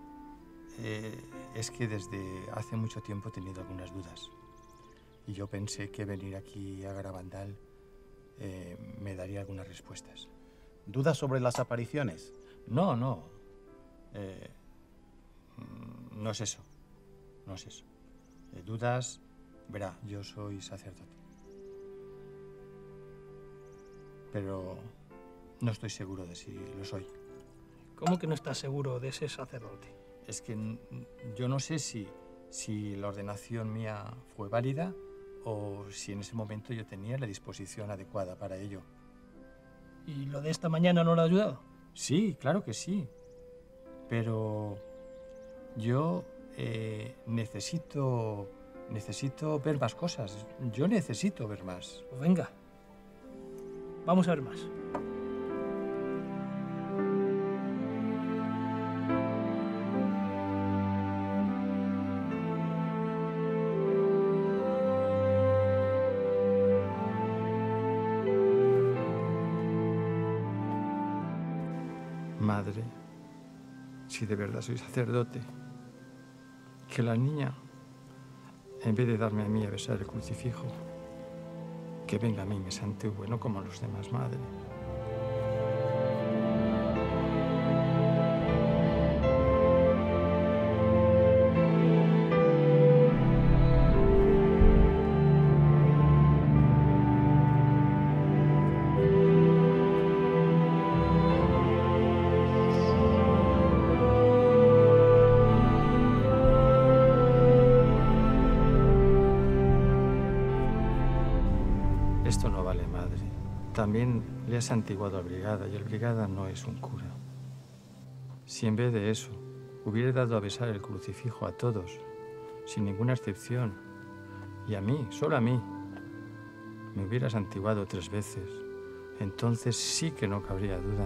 es que desde hace mucho tiempo he tenido algunas dudas. Y yo pensé que venir aquí a Garabandal me daría algunas respuestas. ¿Dudas sobre las apariciones? No. No es eso. No es eso. Dudas, verá, yo soy sacerdote. Pero no estoy seguro de si lo soy. ¿Cómo que no estás seguro de ser sacerdote? Es que yo no sé si la ordenación mía fue válida o si en ese momento yo tenía la disposición adecuada para ello. ¿Y lo de esta mañana no lo ha ayudado? Sí, claro que sí. Pero yo necesito ver más cosas. Yo necesito ver más. Pues venga, vamos a ver más. Madre, si de verdad soy sacerdote, que la niña, en vez de darme a mí a besar el crucifijo, que venga a mí y me santigüe, no como los demás, madre. Esto no vale, madre. También le has santiguado a Brigada y el Brigada no es un cura. Si en vez de eso hubiera dado a besar el crucifijo a todos, sin ninguna excepción, y a mí, solo a mí, me hubiera santiguado 3 veces. Entonces sí que no cabría duda.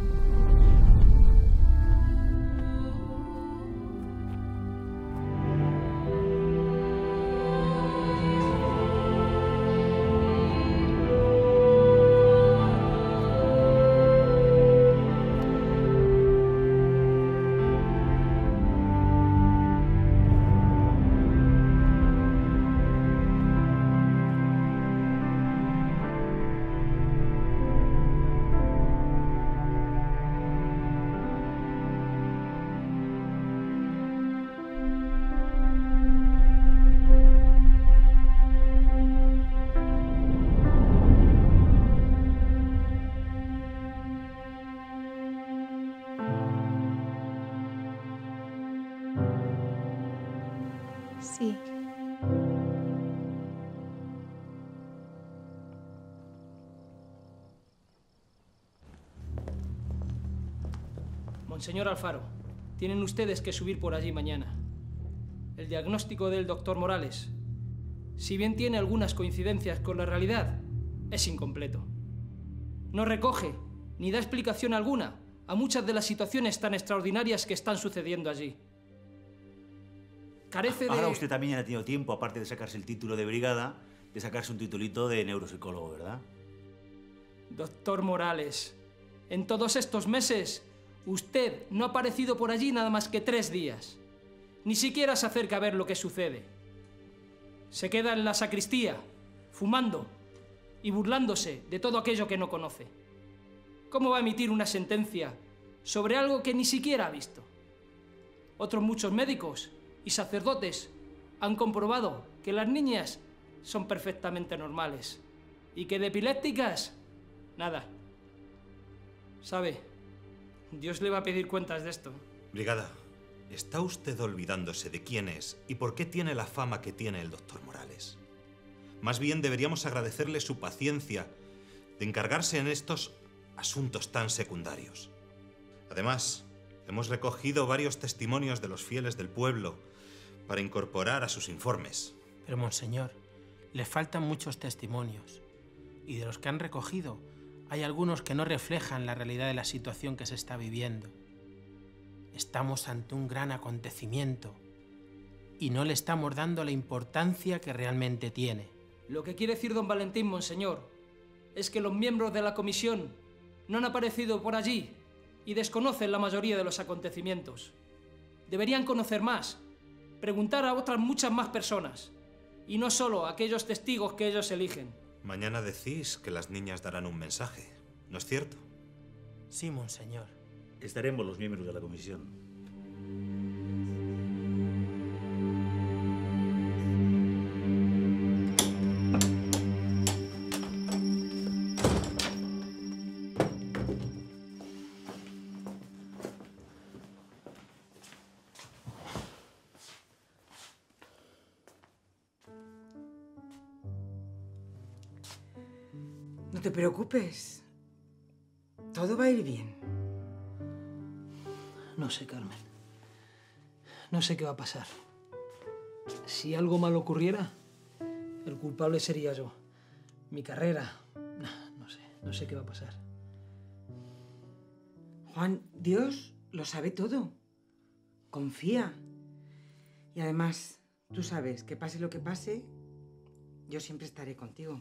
Sí. Monseñor Alfaro, tienen ustedes que subir por allí mañana. El diagnóstico del doctor Morales, si bien tiene algunas coincidencias con la realidad, es incompleto. No recoge ni da explicación alguna a muchas de las situaciones tan extraordinarias que están sucediendo allí. Carece de... Ahora usted también ha tenido tiempo, aparte de sacarse el título de brigada, de sacarse un titulito de neuropsicólogo, ¿verdad? Doctor Morales, en todos estos meses, usted no ha aparecido por allí nada más que 3 días. Ni siquiera se acerca a ver lo que sucede. Se queda en la sacristía, fumando y burlándose de todo aquello que no conoce. ¿Cómo va a emitir una sentencia sobre algo que ni siquiera ha visto? Otros muchos médicos y sacerdotes han comprobado que las niñas son perfectamente normales y que de epilépticas, nada. ¿Sabe? Dios le va a pedir cuentas de esto. Brigada, ¿está usted olvidándose de quién es y por qué tiene la fama que tiene el doctor Morales? Más bien deberíamos agradecerle su paciencia de encargarse en estos asuntos tan secundarios. Además, hemos recogido varios testimonios de los fieles del pueblo para incorporar a sus informes. Pero, monseñor, le faltan muchos testimonios. Y de los que han recogido, hay algunos que no reflejan la realidad de la situación que se está viviendo. Estamos ante un gran acontecimiento y no le estamos dando la importancia que realmente tiene. Lo que quiere decir don Valentín, monseñor, es que los miembros de la comisión no han aparecido por allí y desconocen la mayoría de los acontecimientos. Deberían conocer más, preguntar a otras muchas más personas, y no solo a aquellos testigos que ellos eligen. Mañana decís que las niñas darán un mensaje, ¿no es cierto? Sí, monseñor. Estaremos los miembros de la comisión. No te preocupes. Todo va a ir bien. No sé, Carmen. No sé qué va a pasar. Si algo malo ocurriera, el culpable sería yo. Mi carrera... No sé qué va a pasar. Juan, Dios lo sabe todo. Confía. Y además, tú sabes que pase lo que pase, yo siempre estaré contigo.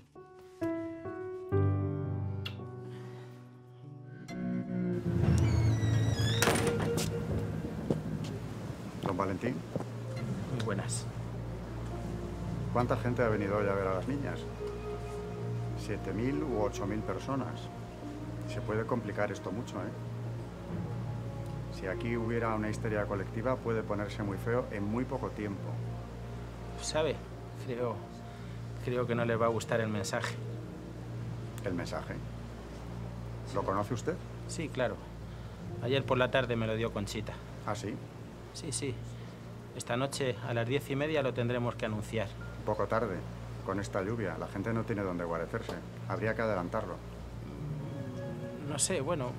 Don Valentín. Muy buenas. ¿Cuánta gente ha venido hoy a ver a las niñas? 7.000 u 8.000 personas. Se puede complicar esto mucho, ¿eh? Si aquí hubiera una histeria colectiva, puede ponerse muy feo en muy poco tiempo. ¿Sabe? Creo que no le va a gustar el mensaje. ¿El mensaje? ¿Lo conoce usted? Sí, claro. Ayer por la tarde me lo dio Conchita. ¿Ah, sí? Sí. Esta noche a las 10:30 lo tendremos que anunciar. Un poco tarde. Con esta lluvia, la gente no tiene dónde guarecerse. Habría que adelantarlo. No sé, bueno...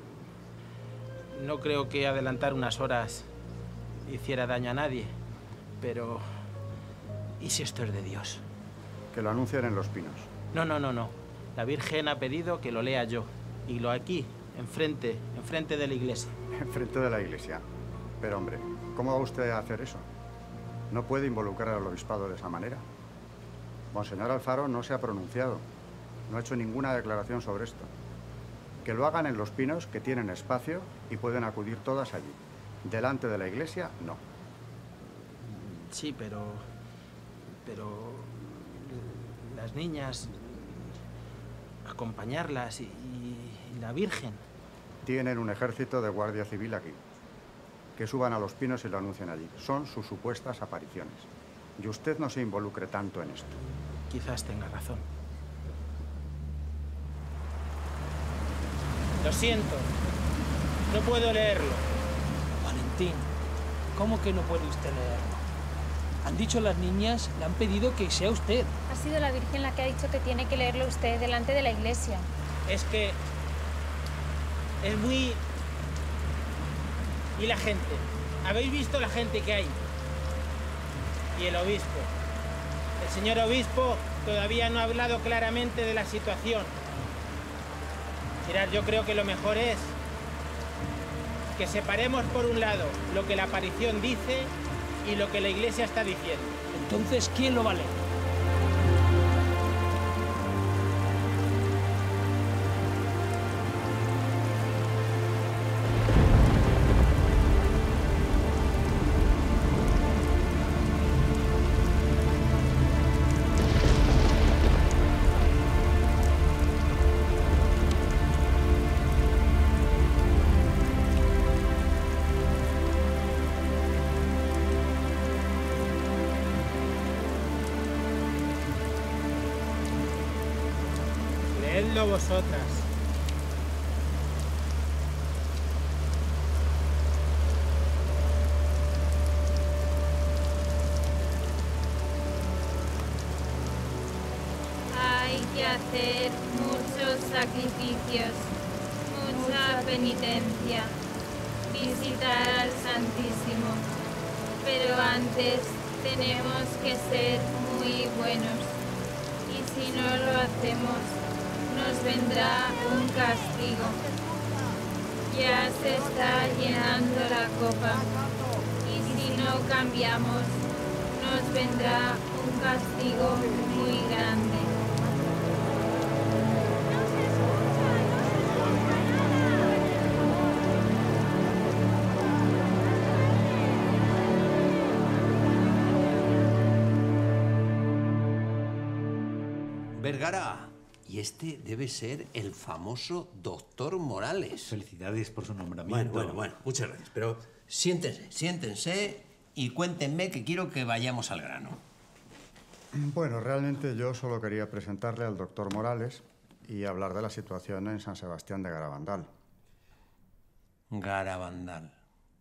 No creo que adelantar unas horas hiciera daño a nadie, pero... ¿y si esto es de Dios? Que lo anuncien en Los Pinos. No. La Virgen ha pedido que lo lea yo. Y lo aquí, enfrente de la iglesia. Enfrente de la iglesia. Pero hombre, ¿cómo va usted a hacer eso? No puede involucrar al obispado de esa manera. Monseñor Alfaro no se ha pronunciado. No ha hecho ninguna declaración sobre esto. Que lo hagan en Los Pinos, que tienen espacio y pueden acudir todas allí. Delante de la iglesia, no. Sí, pero las niñas, acompañarlas y la Virgen. Tienen un ejército de guardia civil aquí. Que suban a Los Pinos y lo anuncien allí. Son sus supuestas apariciones. Y usted no se involucre tanto en esto. Quizás tenga razón. Lo siento. No puedo leerlo. Valentín, ¿cómo que no puede usted leerlo? Han dicho las niñas, le han pedido que sea usted. Ha sido la Virgen la que ha dicho que tiene que leerlo usted delante de la iglesia. Es que es muy... ¿Y la gente? ¿Habéis visto la gente que hay? Y el obispo. El señor obispo todavía no ha hablado claramente de la situación. Mirad, yo creo que lo mejor es que separemos por un lado lo que la aparición dice y lo que la iglesia está diciendo. Entonces, ¿quién lo va a leer? Leedlo vosotras. Hay que hacer muchos sacrificios, mucha penitencia, visitar al Santísimo. Pero antes tenemos que ser muy buenos. Y si no lo hacemos, nos vendrá un castigo. Ya se está llenando la copa. Y si no cambiamos, nos vendrá un castigo muy grande. Vergara, y este debe ser el famoso doctor Morales. Felicidades por su nombramiento. Bueno, muchas gracias. Pero siéntense y cuéntenme, que quiero que vayamos al grano. Bueno, realmente yo solo quería presentarle al doctor Morales y hablar de la situación en San Sebastián de Garabandal. Garabandal.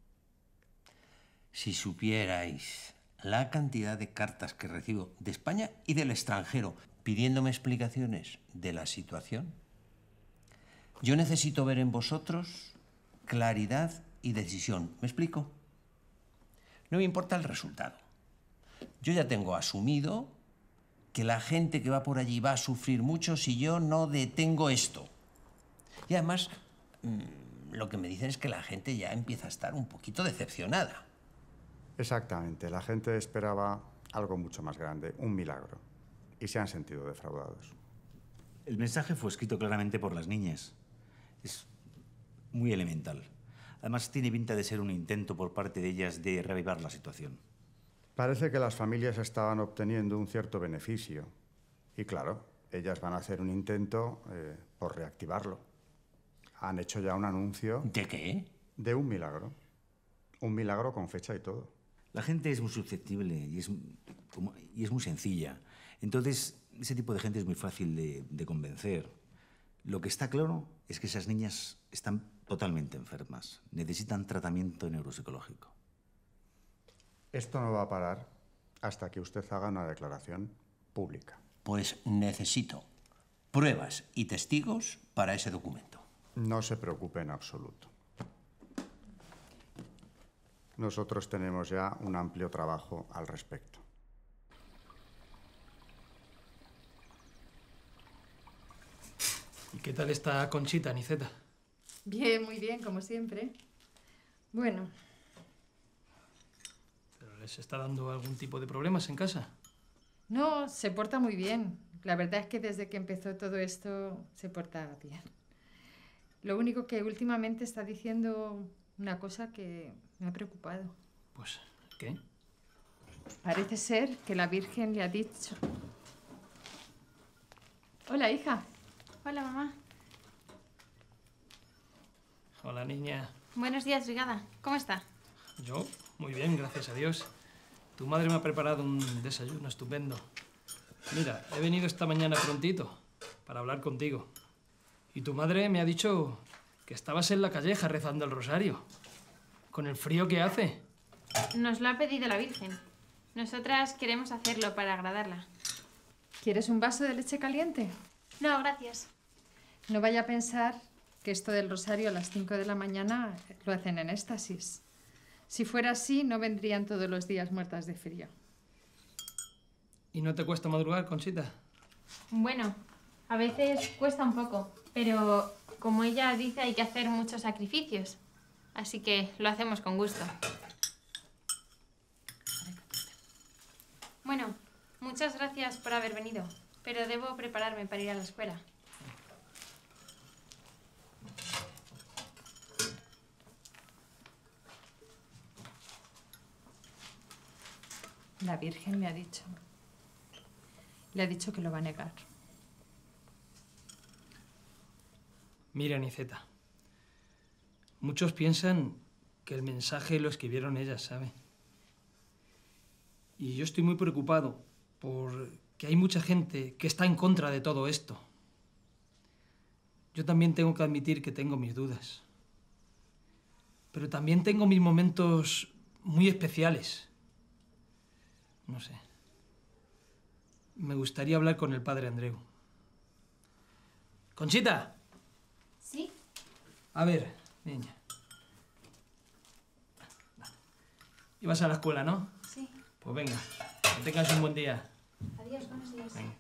Si supierais la cantidad de cartas que recibo de España y del extranjero pidiéndome explicaciones de la situación. Yo necesito ver en vosotros claridad y decisión. ¿Me explico? No me importa el resultado. Yo ya tengo asumido que la gente que va por allí va a sufrir mucho si yo no detengo esto. Y además, lo que me dicen es que la gente ya empieza a estar un poquito decepcionada. Exactamente. La gente esperaba algo mucho más grande, un milagro. Y se han sentido defraudados. El mensaje fue escrito claramente por las niñas. Es muy elemental. Además, tiene pinta de ser un intento por parte de ellas de reavivar la situación. Parece que las familias estaban obteniendo un cierto beneficio. Y claro, ellas van a hacer un intento por reactivarlo. Han hecho ya un anuncio... ¿De qué? De un milagro. Un milagro con fecha y todo. La gente es muy susceptible y es muy sencilla. Entonces, ese tipo de gente es muy fácil de convencer. Lo que está claro es que esas niñas están totalmente enfermas. Necesitan tratamiento neuropsicológico. Esto no va a parar hasta que usted haga una declaración pública. Pues necesito pruebas y testigos para ese documento. No se preocupe en absoluto. Nosotros tenemos ya un amplio trabajo al respecto. ¿Y qué tal está Conchita, Niceta? Bien, muy bien, como siempre. Bueno. ¿Pero les está dando algún tipo de problemas en casa? No, se porta muy bien. La verdad es que desde que empezó todo esto se porta bien. Lo único que últimamente está diciendo una cosa que me ha preocupado. Pues, ¿qué? Parece ser que la Virgen le ha dicho... Hola, hija. Hola, mamá. Hola, niña. Buenos días, Brigada. ¿Cómo está? Yo, muy bien, gracias a Dios. Tu madre me ha preparado un desayuno estupendo. Mira, he venido esta mañana prontito para hablar contigo. Y tu madre me ha dicho que estabas en la calleja rezando el rosario. Con el frío que hace. Nos lo ha pedido la Virgen. Nosotras queremos hacerlo para agradarla. ¿Quieres un vaso de leche caliente? No, gracias. No vaya a pensar que esto del rosario a las 5 de la mañana lo hacen en éxtasis. Si fuera así, no vendrían todos los días muertas de frío. ¿Y no te cuesta madrugar, Conchita? Bueno, a veces cuesta un poco, pero como ella dice, hay que hacer muchos sacrificios. Así que lo hacemos con gusto. Bueno, muchas gracias por haber venido, pero debo prepararme para ir a la escuela. La Virgen le ha dicho que lo va a negar. Mira, Niceta. Muchos piensan que el mensaje lo escribieron ellas, ¿sabe? Y yo estoy muy preocupado porque hay mucha gente que está en contra de todo esto. Yo también tengo que admitir que tengo mis dudas. Pero también tengo mis momentos muy especiales. No sé. Me gustaría hablar con el padre Andreu. ¡Conchita! ¿Sí? A ver, niña. ¿Ibas a la escuela, no? Sí. Pues venga, que tengas un buen día. Adiós, buenos días. Venga.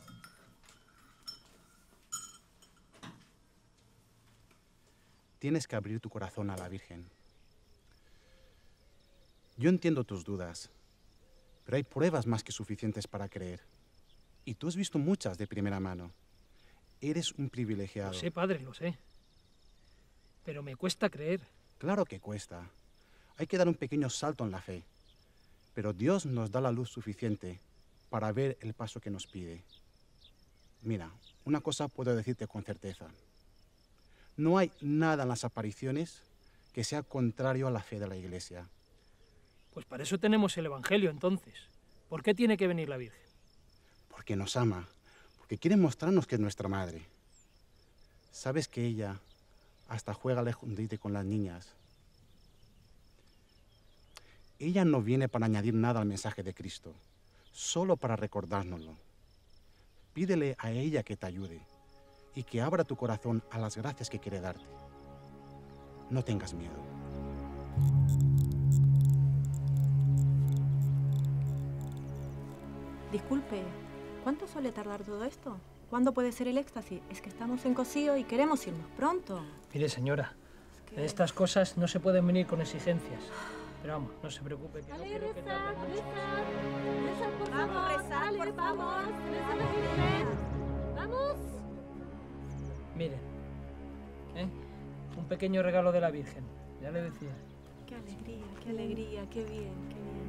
Tienes que abrir tu corazón a la Virgen. Yo entiendo tus dudas, pero hay pruebas más que suficientes para creer. Y tú has visto muchas de primera mano. Eres un privilegiado. Lo sé, padre, lo sé. Pero me cuesta creer. Claro que cuesta. Hay que dar un pequeño salto en la fe. Pero Dios nos da la luz suficiente para ver el paso que nos pide. Mira, una cosa puedo decirte con certeza. No hay nada en las apariciones que sea contrario a la fe de la Iglesia. Pues para eso tenemos el Evangelio, entonces. ¿Por qué tiene que venir la Virgen? Porque nos ama, porque quiere mostrarnos que es nuestra madre. Sabes que ella hasta juega al escondite con las niñas. Ella no viene para añadir nada al mensaje de Cristo, solo para recordárnoslo. Pídele a ella que te ayude y que abra tu corazón a las gracias que quiere darte. No tengas miedo. Disculpe, ¿cuánto suele tardar todo esto? ¿Cuándo puede ser el éxtasis? Es que estamos en Cocío y queremos irnos pronto. Mire, señora, en estas cosas no se pueden venir con exigencias. Pero vamos, no se preocupe, que no quiero que tarde mucho. Vamos, rezar, por favor. ¡Vamos! Miren, un pequeño regalo de la Virgen, ya le decía. Qué alegría, qué bien, qué bien.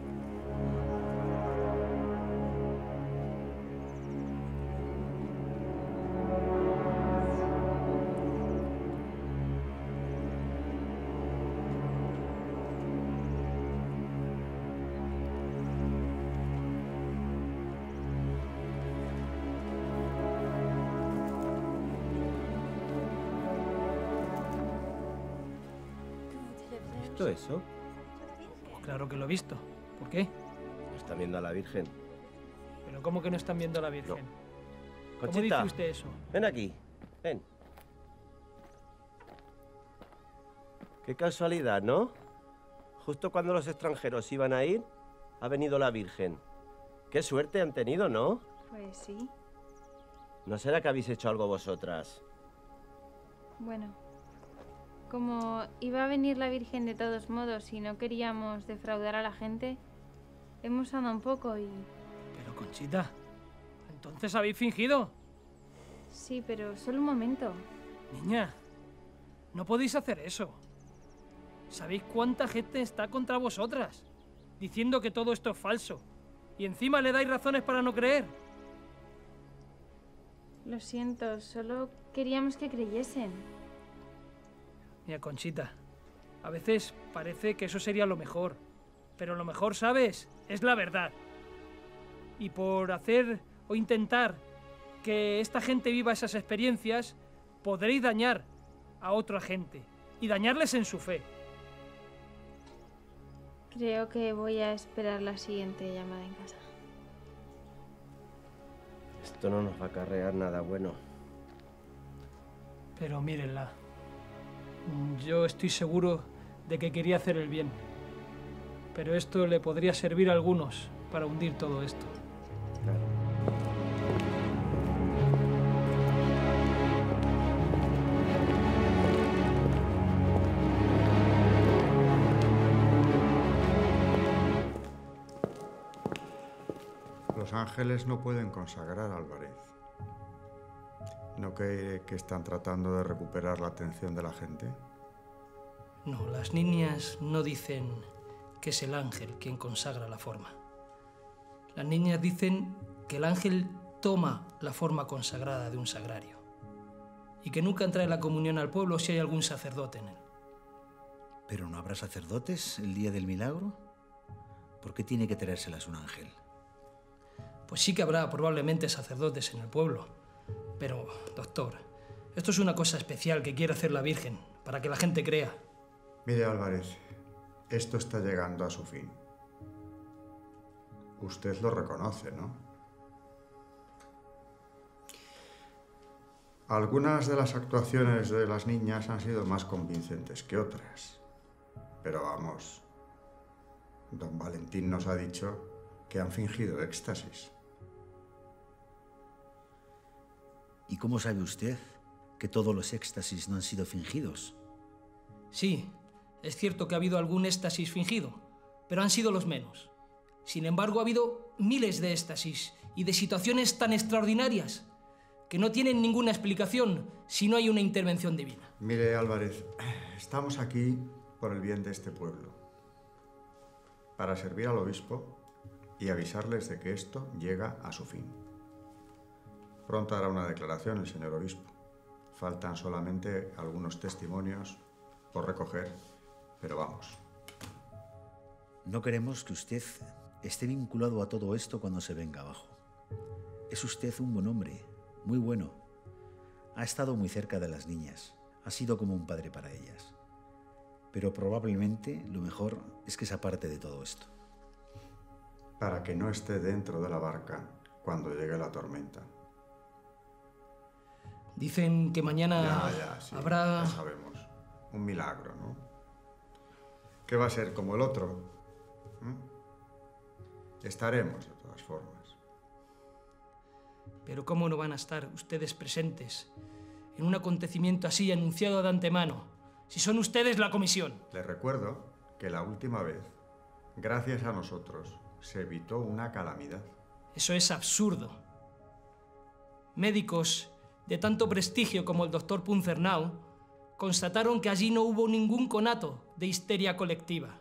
¿Visto eso? Pues claro que lo he visto. ¿Por qué? Está viendo a la Virgen. ¿Pero cómo que no están viendo a la Virgen? ¿Cómo Conchita, dice usted eso? ven aquí, ven. Qué casualidad, ¿no? Justo cuando los extranjeros iban a ir, ha venido la Virgen. Qué suerte han tenido, ¿no? Pues sí. ¿No será que habéis hecho algo vosotras? Bueno, como iba a venir la Virgen de todos modos y no queríamos defraudar a la gente, hemos andado un poco y... Pero, Conchita, ¿entonces habéis fingido? Sí, pero solo un momento. Niña, no podéis hacer eso. ¿Sabéis cuánta gente está contra vosotras? Diciendo que todo esto es falso. Y encima le dais razones para no creer. Lo siento, solo queríamos que creyesen. Mira, Conchita, a veces parece que eso sería lo mejor. Pero lo mejor, ¿sabes? Es la verdad. Y por hacer o intentar que esta gente viva esas experiencias, podréis dañar a otra gente y dañarles en su fe. Creo que voy a esperar la siguiente llamada en casa. Esto no nos va a acarrear nada bueno. Pero mírenla. Yo estoy seguro de que quería hacer el bien. Pero esto le podría servir a algunos para hundir todo esto. Los ángeles no pueden consagrar a Álvarez. ¿No cree que están tratando de recuperar la atención de la gente? No, las niñas no dicen que es el ángel quien consagra la forma. Las niñas dicen que el ángel toma la forma consagrada de un sagrario y que nunca trae la comunión al pueblo si hay algún sacerdote en él. ¿Pero no habrá sacerdotes el día del milagro? ¿Por qué tiene que traérselas un ángel? Pues sí que habrá probablemente sacerdotes en el pueblo. Pero, doctor, esto es una cosa especial que quiere hacer la Virgen, para que la gente crea. Mire, Álvarez, esto está llegando a su fin. Usted lo reconoce, ¿no? Algunas de las actuaciones de las niñas han sido más convincentes que otras. Pero vamos, don Valentín nos ha dicho que han fingido éxtasis. ¿Y cómo sabe usted que todos los éxtasis no han sido fingidos? Sí, es cierto que ha habido algún éxtasis fingido, pero han sido los menos. Sin embargo, ha habido miles de éxtasis y de situaciones tan extraordinarias que no tienen ninguna explicación si no hay una intervención divina. Mire, Álvarez, estamos aquí por el bien de este pueblo, para servir al obispo y avisarles de que esto llega a su fin. Pronto hará una declaración el señor obispo. Faltan solamente algunos testimonios por recoger, pero vamos. No queremos que usted esté vinculado a todo esto cuando se venga abajo. Es usted un buen hombre, muy bueno. Ha estado muy cerca de las niñas, ha sido como un padre para ellas. Pero probablemente lo mejor es que se aparte de todo esto. Para que no esté dentro de la barca cuando llegue la tormenta. Dicen que mañana sí, habrá... Ya sabemos. Un milagro, ¿no? ¿Qué va a ser como el otro? Estaremos, de todas formas. Pero ¿cómo no van a estar ustedes presentes en un acontecimiento así anunciado de antemano, si son ustedes la comisión? Les recuerdo que la última vez, gracias a nosotros, se evitó una calamidad. Eso es absurdo. Médicos de tanto prestigio como el doctor Punzernau constataron que allí no hubo ningún conato de histeria colectiva.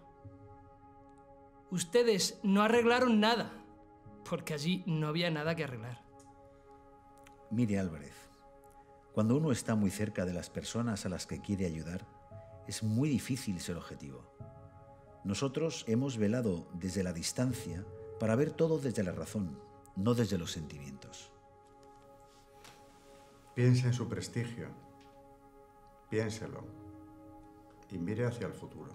Ustedes no arreglaron nada, porque allí no había nada que arreglar. Mire, Álvarez, cuando uno está muy cerca de las personas a las que quiere ayudar, es muy difícil ser objetivo. Nosotros hemos velado desde la distancia para ver todo desde la razón, no desde los sentimientos. Piense en su prestigio. Piénselo. Y mire hacia el futuro.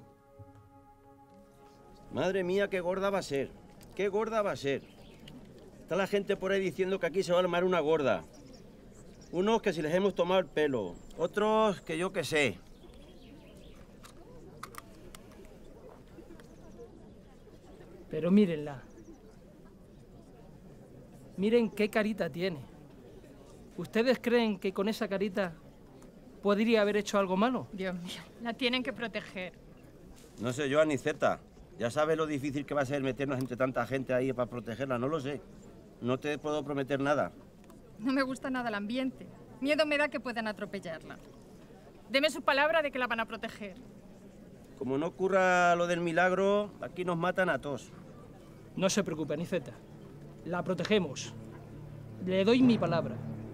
Madre mía, qué gorda va a ser. Qué gorda va a ser. Está la gente por ahí diciendo que aquí se va a armar una gorda. Unos que si les hemos tomado el pelo. Otros que yo qué sé. Pero mírenla. Miren qué carita tiene. ¿Ustedes creen que con esa carita podría haber hecho algo malo. Dios mío, la tienen que proteger. No sé yo, Aniceta. Ya sabes lo difícil que va a ser meternos entre tanta gente ahí para protegerla. No lo sé. No te puedo prometer nada. No me gusta nada el ambiente. Miedo me da que puedan atropellarla. Deme su palabra de que la van a proteger. Como no ocurra lo del milagro, aquí nos matan a todos. No se preocupe, Aniceta. La protegemos. Le doy mi palabra.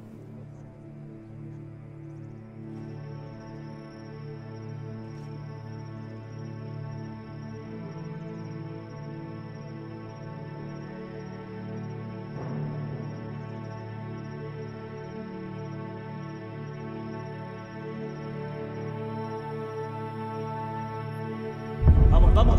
Vamos, vamos.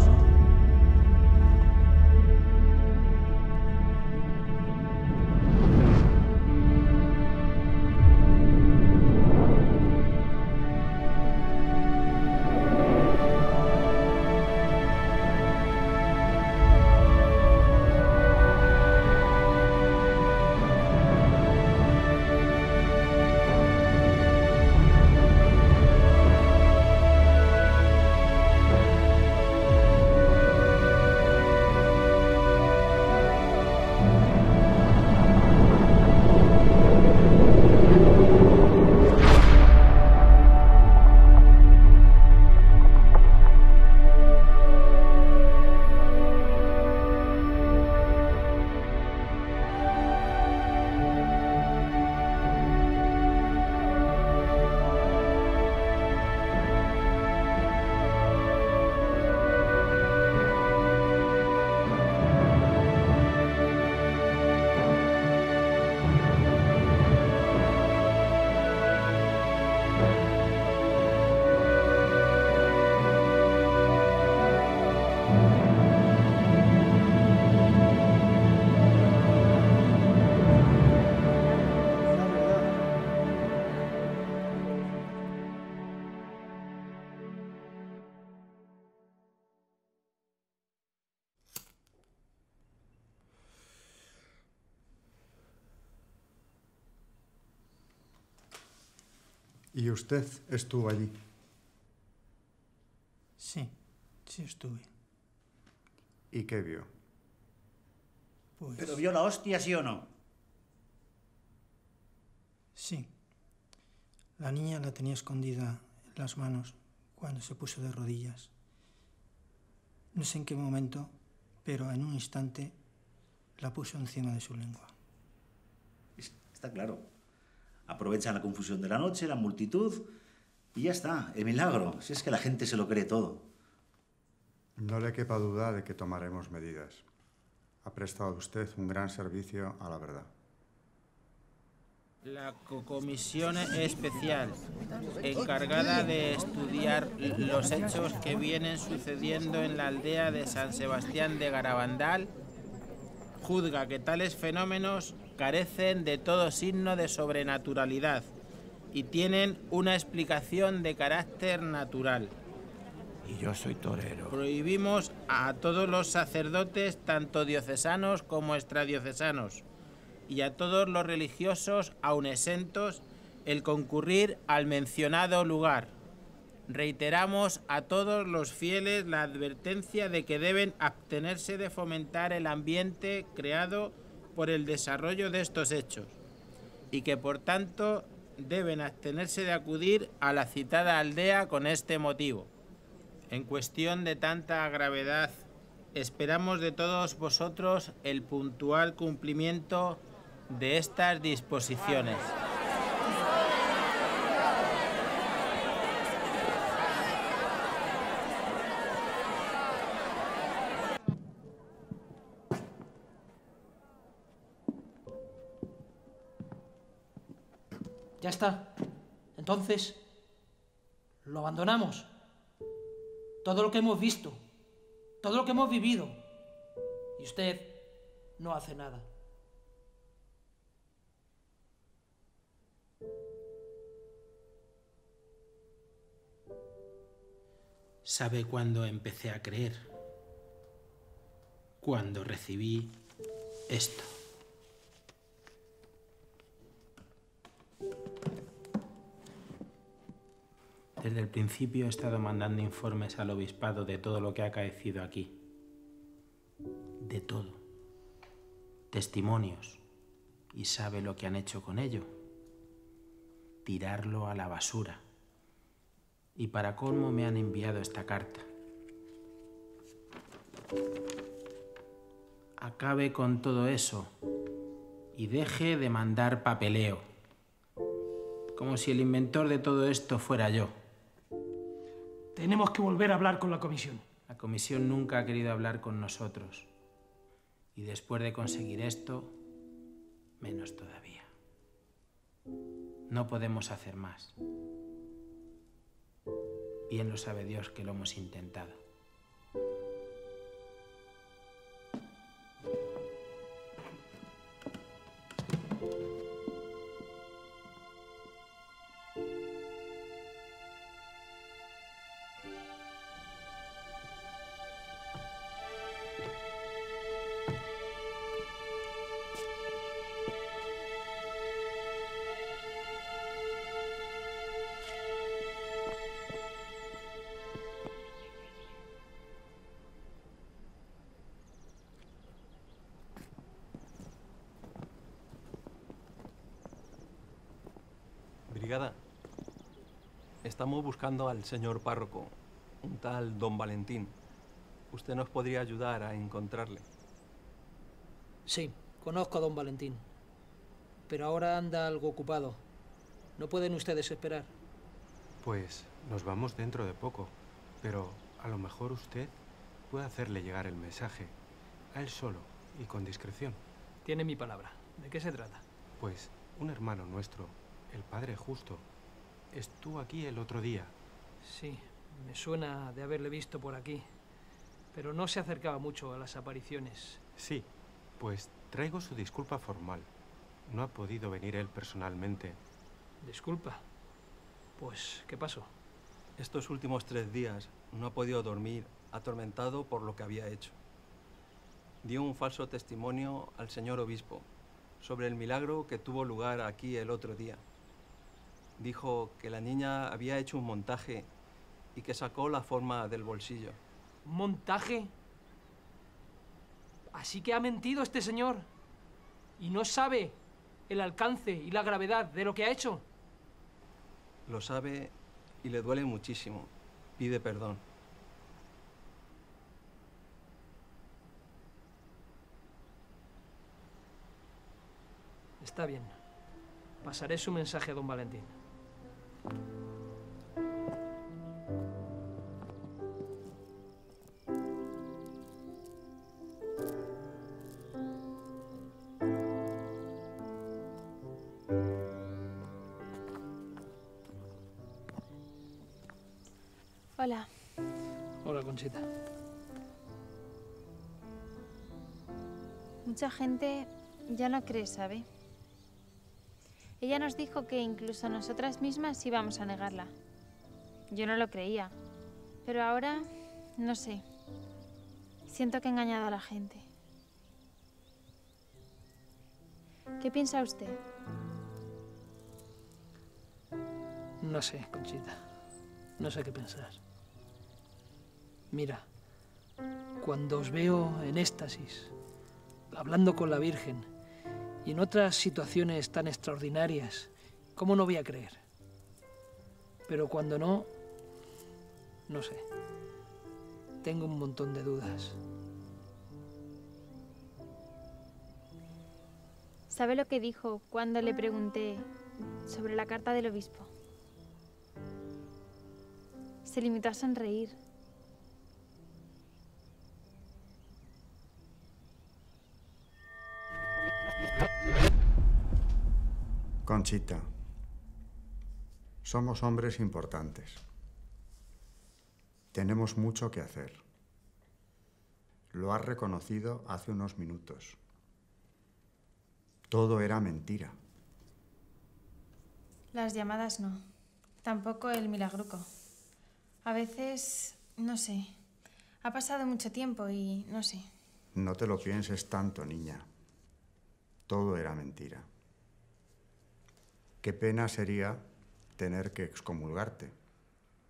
¿Y usted estuvo allí? Sí, sí estuve. ¿Y qué vio? Pues... ¿Pero vio la hostia, sí o no? Sí. La niña la tenía escondida en las manos cuando se puso de rodillas. No sé en qué momento, pero en un instante la puso encima de su lengua. Está claro. Aprovechan la confusión de la noche, la multitud, y ya está, el milagro. Si es que la gente se lo cree todo. No le quepa duda de que tomaremos medidas. Ha prestado usted un gran servicio a la verdad. La comisión especial encargada de estudiar los hechos que vienen sucediendo en la aldea de San Sebastián de Garabandal juzga que tales fenómenos carecen de todo signo de sobrenaturalidad y tienen una explicación de carácter natural. Y yo soy torero. Prohibimos a todos los sacerdotes, tanto diocesanos como extradiocesanos, y a todos los religiosos, aun exentos, el concurrir al mencionado lugar. Reiteramos a todos los fieles la advertencia de que deben abstenerse de fomentar el ambiente creado por el desarrollo de estos hechos y que, por tanto, deben abstenerse de acudir a la citada aldea con este motivo. En cuestión de tanta gravedad, esperamos de todos vosotros el puntual cumplimiento de estas disposiciones. Ya está. Entonces, lo abandonamos. Todo lo que hemos visto, todo lo que hemos vivido. Y usted no hace nada. ¿Sabe cuándo empecé a creer? Cuando recibí esto. Desde el principio he estado mandando informes al obispado de todo lo que ha acaecido aquí. De todo. Testimonios. ¿Y sabe lo que han hecho con ello? Tirarlo a la basura. Y para colmo me han enviado esta carta. Acabe con todo eso y deje de mandar papeleo. Como si el inventor de todo esto fuera yo. Tenemos que volver a hablar con la comisión. La comisión nunca ha querido hablar con nosotros. Y después de conseguir esto, menos todavía. No podemos hacer más. Bien lo sabe Dios que lo hemos intentado. Brigada, estamos buscando al señor párroco, un tal don Valentín. ¿Usted nos podría ayudar a encontrarle? Sí, conozco a don Valentín, pero ahora anda algo ocupado. ¿No pueden ustedes esperar? Pues nos vamos dentro de poco, pero a lo mejor usted puede hacerle llegar el mensaje, a él solo y con discreción. Tiene mi palabra. ¿De qué se trata? Pues un hermano nuestro, el padre Justo, estuvo aquí el otro día. Sí, me suena de haberle visto por aquí, pero no se acercaba mucho a las apariciones. Sí, pues traigo su disculpa formal. No ha podido venir él personalmente. ¿Disculpa? Pues, ¿qué pasó? Estos últimos 3 días no ha podido dormir, atormentado por lo que había hecho. Dio un falso testimonio al señor obispo sobre el milagro que tuvo lugar aquí el otro día. Dijo que la niña había hecho un montaje y que sacó la forma del bolsillo. ¿Montaje? Así que ha mentido este señor y no sabe el alcance y la gravedad de lo que ha hecho. Lo sabe y le duele muchísimo. Pide perdón. Está bien. Pasaré su mensaje a don Valentín. Hola. Hola, Conchita. Mucha gente ya no cree, ¿sabe? Ella nos dijo que incluso nosotras mismas íbamos a negarla. Yo no lo creía, pero ahora, no sé, siento que he engañado a la gente. ¿Qué piensa usted? No sé, Conchita. No sé qué pensar. Mira, cuando os veo en éxtasis, hablando con la Virgen, y en otras situaciones tan extraordinarias, ¿cómo no voy a creer? Pero cuando no, no sé. Tengo un montón de dudas. ¿Sabe lo que dijo cuando le pregunté sobre la carta del obispo? Se limitó a sonreír. Conchita, somos hombres importantes. Tenemos mucho que hacer. Lo has reconocido hace unos minutos. Todo era mentira. Las llamadas no. Tampoco el milagruco. A veces, no sé, ha pasado mucho tiempo y no sé. No te lo pienses tanto, niña. Todo era mentira. Qué pena sería tener que excomulgarte.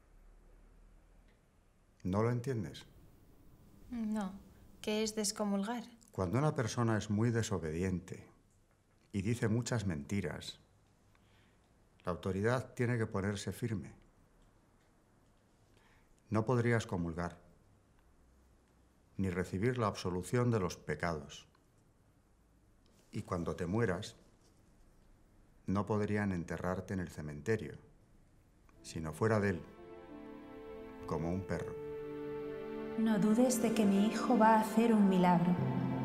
¿No lo entiendes? No. ¿Qué es descomulgar? Cuando una persona es muy desobediente y dice muchas mentiras, la autoridad tiene que ponerse firme. No podrías comulgar, ni recibir la absolución de los pecados. Y cuando te mueras, no podrían enterrarte en el cementerio, sino fuera de él, como un perro. No dudes de que mi hijo va a hacer un milagro.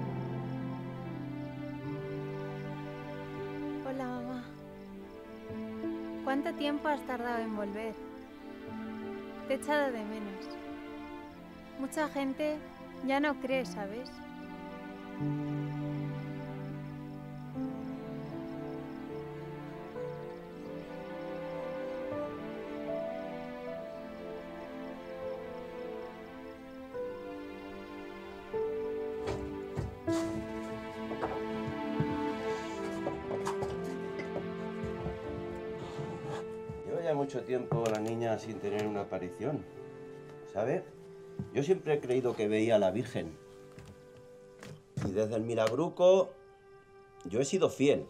Hola, mamá. ¿Cuánto tiempo has tardado en volver? Te he echado de menos. Mucha gente ya no cree, ¿sabes? Lleva ya mucho tiempo la niña sin tener una aparición, ¿sabe? Yo siempre he creído que veía a la Virgen. Y desde el milagruco yo he sido fiel.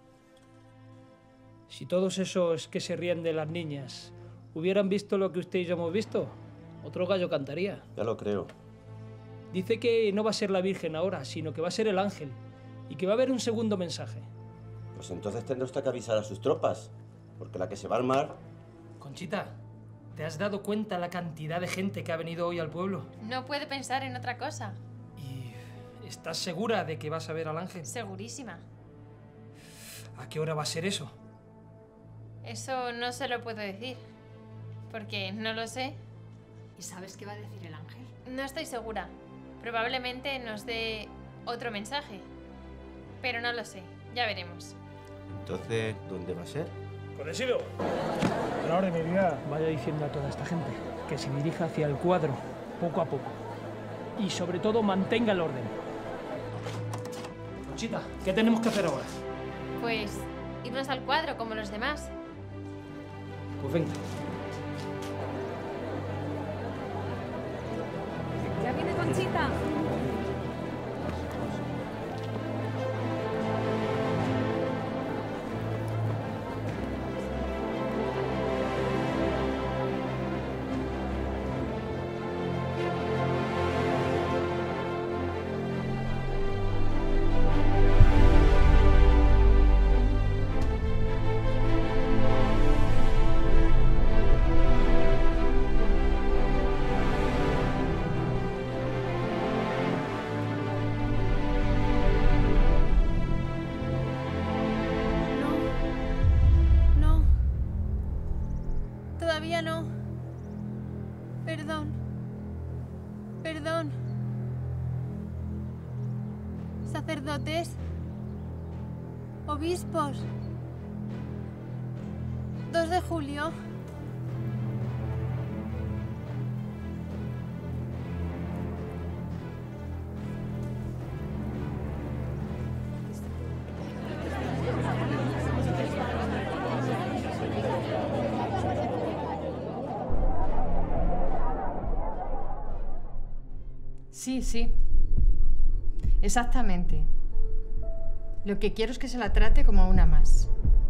Si todos esos que se ríen de las niñas hubieran visto lo que usted y yo hemos visto, otro gallo cantaría. Ya lo creo. Dice que no va a ser la Virgen ahora, sino que va a ser el ángel y que va a haber un segundo mensaje. Pues entonces tendrá usted que avisar a sus tropas, porque la que se va a armar... Conchita, ¿te has dado cuenta la cantidad de gente que ha venido hoy al pueblo? No puede pensar en otra cosa. ¿Estás segura de que vas a ver al ángel? Segurísima. ¿A qué hora va a ser eso? Eso no se lo puedo decir, porque no lo sé. ¿Y sabes qué va a decir el ángel? No estoy segura. Probablemente nos dé otro mensaje, pero no lo sé. Ya veremos. Entonces, ¿dónde va a ser? ¡Condesido! A la orden, mi vida. Vaya diciendo a toda esta gente que se dirija hacia el cuadro, poco a poco. Y sobre todo, mantenga el orden. Conchita, ¿qué tenemos que hacer ahora? Pues irnos al cuadro como los demás. Pues venga. Ya viene Conchita. Todavía no. Perdón. Perdón. Sacerdotes. Obispos. 2 de julio. Sí, sí. Exactamente. Lo que quiero es que se la trate como a una más.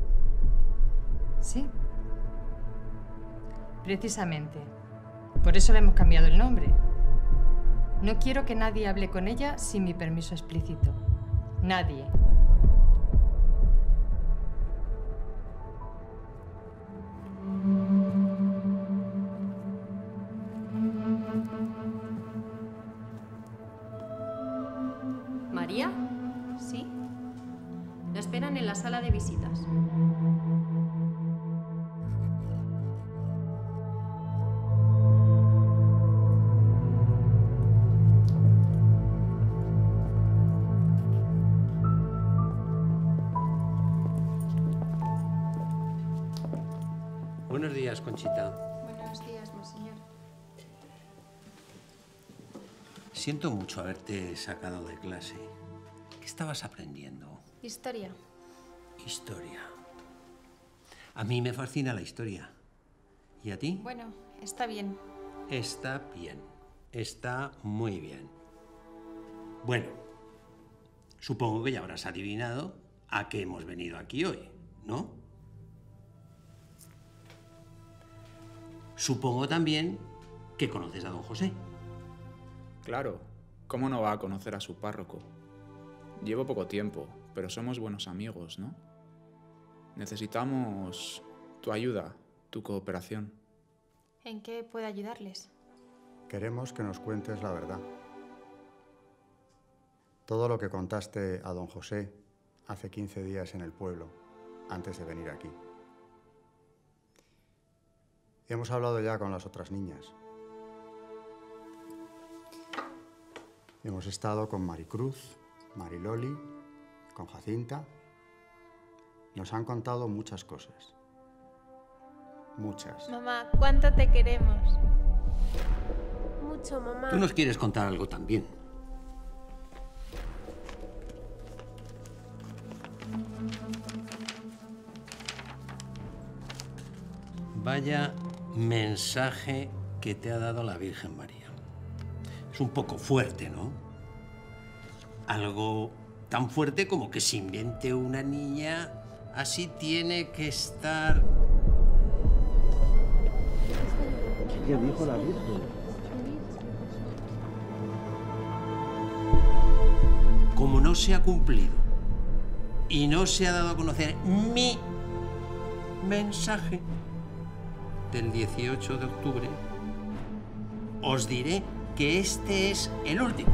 Sí. Precisamente. Por eso le hemos cambiado el nombre. No quiero que nadie hable con ella sin mi permiso explícito. Nadie. ¿María? ¿Sí? La esperan en la sala de visitas. Buenos días, Conchita. Buenos días, monseñor. Siento mucho haberte sacado de clase. ¿Qué estabas aprendiendo? Historia. Historia. A mí me fascina la historia. ¿Y a ti? Bueno, está bien. Está bien. Está muy bien. Bueno, supongo que ya habrás adivinado a qué hemos venido aquí hoy, ¿no? Supongo también que conoces a don José. Claro, ¿cómo no va a conocer a su párroco? Llevo poco tiempo, pero somos buenos amigos, ¿no? Necesitamos tu ayuda, tu cooperación. ¿En qué puedo ayudarles? Queremos que nos cuentes la verdad. Todo lo que contaste a don José hace 15 días en el pueblo, antes de venir aquí. Hemos hablado ya con las otras niñas. Hemos estado con Maricruz, Mariloli, con Jacinta. Nos han contado muchas cosas. Muchas. Mamá, ¿cuánto te queremos? Mucho, mamá. Tú nos quieres contar algo también. Vaya mensaje que te ha dado la Virgen María. Es un poco fuerte, ¿no? Algo tan fuerte como que se invente una niña, así tiene que estar... ¿Qué dijo la Virgen? Como no se ha cumplido y no se ha dado a conocer mi mensaje del 18 de octubre, os diré que este es el último.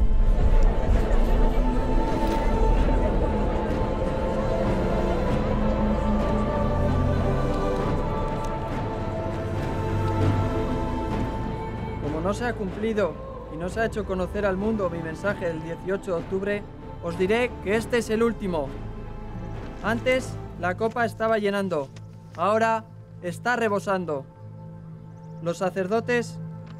Como no se ha cumplido y no se ha hecho conocer al mundo mi mensaje del 18 de octubre, os diré que este es el último. Antes la copa estaba llenando, ahora está rebosando. Los sacerdotes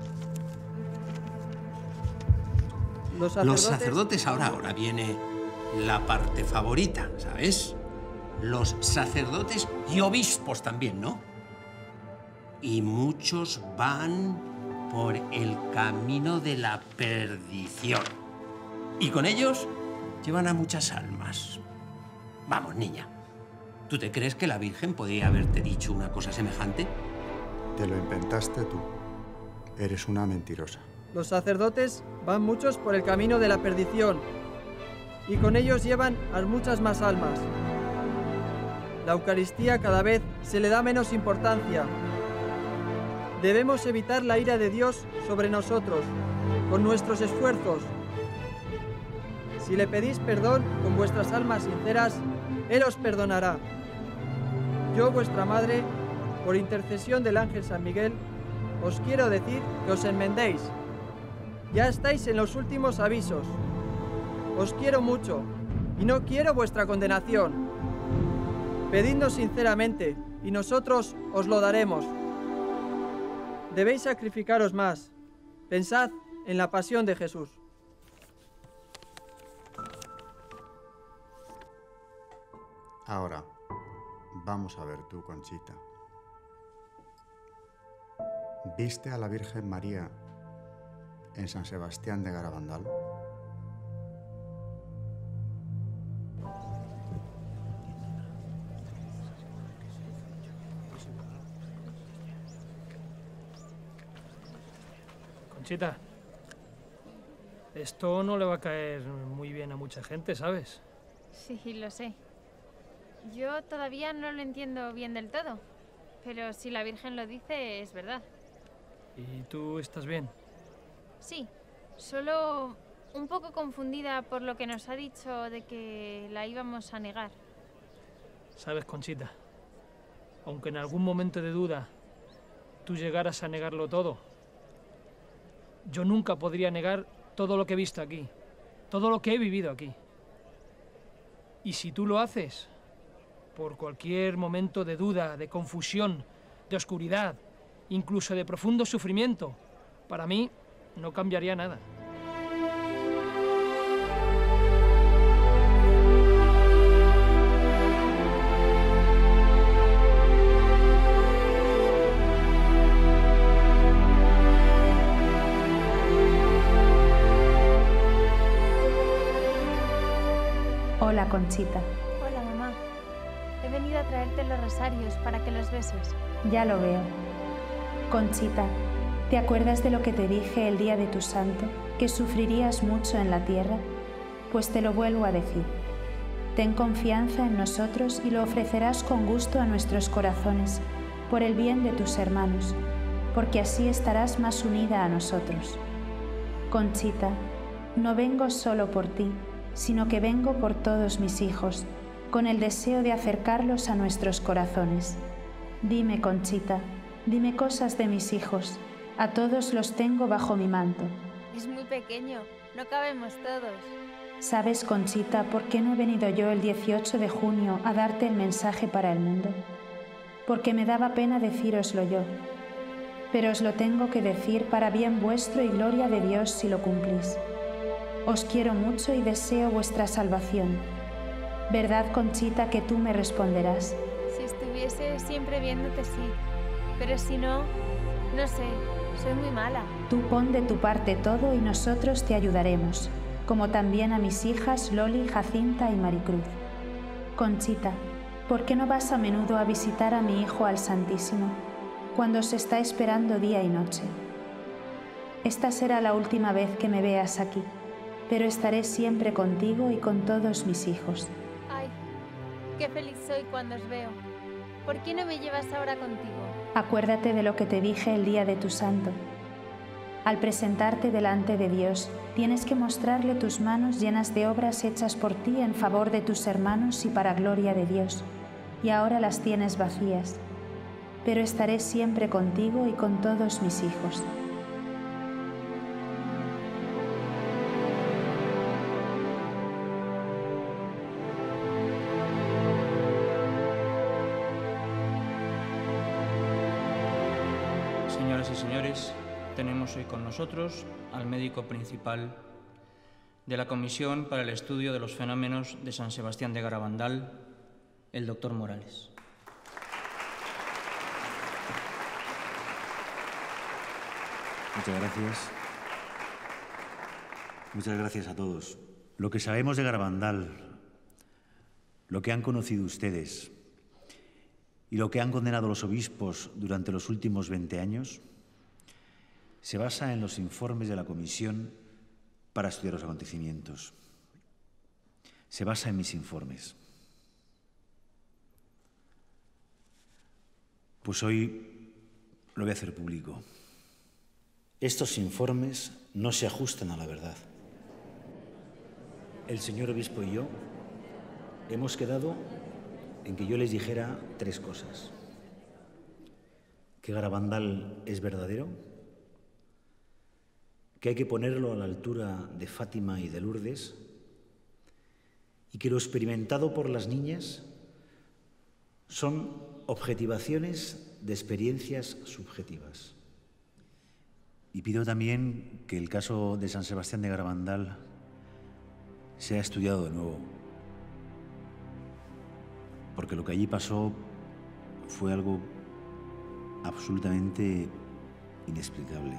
ahora viene la parte favorita, ¿sabes? Los sacerdotes y obispos también, ¿no? Y muchos van por el camino de la perdición. Y con ellos llevan a muchas almas. Vamos, niña, ¿tú te crees que la Virgen podría haberte dicho una cosa semejante? Te lo inventaste tú. Eres una mentirosa. Los sacerdotes van muchos por el camino de la perdición y con ellos llevan a muchas más almas. La Eucaristía cada vez se le da menos importancia. Debemos evitar la ira de Dios sobre nosotros con nuestros esfuerzos. Si le pedís perdón con vuestras almas sinceras, Él os perdonará. Yo, vuestra madre, por intercesión del ángel San Miguel, os quiero decir que os enmendéis. Ya estáis en los últimos avisos. Os quiero mucho y no quiero vuestra condenación. Pedidnos sinceramente y nosotros os lo daremos. Debéis sacrificaros más. Pensad en la pasión de Jesús. Ahora, vamos a ver tú, Conchita. ¿Viste a la Virgen María en San Sebastián de Garabandal? Conchita, esto no le va a caer muy bien a mucha gente, ¿sabes? Sí, lo sé. Yo todavía no lo entiendo bien del todo, pero si la Virgen lo dice, es verdad. ¿Y tú estás bien? Sí, solo un poco confundida por lo que nos ha dicho de que la íbamos a negar. Sabes, Conchita, aunque en algún momento de duda tú llegaras a negarlo todo, yo nunca podría negar todo lo que he visto aquí, todo lo que he vivido aquí. Y si tú lo haces, por cualquier momento de duda, de confusión, de oscuridad, incluso de profundo sufrimiento, para mí no cambiaría nada. Hola, Conchita. Hola, mamá. He venido a traerte los rosarios para que los beses. Ya lo veo. Conchita, ¿te acuerdas de lo que te dije el día de tu santo? ¿Que sufrirías mucho en la tierra? Pues te lo vuelvo a decir. Ten confianza en nosotros y lo ofrecerás con gusto a nuestros corazones, por el bien de tus hermanos, porque así estarás más unida a nosotros. Conchita, no vengo solo por ti, sino que vengo por todos mis hijos, con el deseo de acercarlos a nuestros corazones. Dime, Conchita, dime cosas de mis hijos. A todos los tengo bajo mi manto. Es muy pequeño, no cabemos todos. ¿Sabes, Conchita, por qué no he venido yo el 18 de junio a darte el mensaje para el mundo? Porque me daba pena decíroslo yo. Pero os lo tengo que decir para bien vuestro y gloria de Dios si lo cumplís. Os quiero mucho y deseo vuestra salvación. ¿Verdad, Conchita, que tú me responderás? Si estuviese siempre viéndote, sí. Pero si no, no sé, soy muy mala. Tú pon de tu parte todo y nosotros te ayudaremos, como también a mis hijas Loli, Jacinta y Maricruz. Conchita, ¿por qué no vas a menudo a visitar a mi hijo al Santísimo, cuando os está esperando día y noche? Esta será la última vez que me veas aquí, pero estaré siempre contigo y con todos mis hijos. Ay, qué feliz soy cuando os veo. ¿Por qué no me llevas ahora contigo? Acuérdate de lo que te dije el día de tu santo. Al presentarte delante de Dios, tienes que mostrarle tus manos llenas de obras hechas por ti en favor de tus hermanos y para gloria de Dios, y ahora las tienes vacías. Pero estaré siempre contigo y con todos mis hijos. Señoras y señores, tenemos hoy con nosotros al médico principal de la Comisión para el Estudio de los Fenómenos de San Sebastián de Garabandal, el doctor Morales. Muchas gracias. Muchas gracias a todos. Lo que sabemos de Garabandal, lo que han conocido ustedes y lo que han condenado los obispos durante los últimos 20 años se basa en los informes de la Comisión para estudiar los acontecimientos. Se basa en mis informes. Pues hoy lo voy a hacer público. Estos informes no se ajustan a la verdad. El señor obispo y yo hemos quedado en que yo les dijera 3 cosas. Que Garabandal es verdadero, que hay que ponerlo a la altura de Fátima y de Lourdes, y que lo experimentado por las niñas son objetivaciones de experiencias subjetivas. Y pido también que el caso de San Sebastián de Garabandal sea estudiado de nuevo, porque lo que allí pasó fue algo absolutamente inexplicable.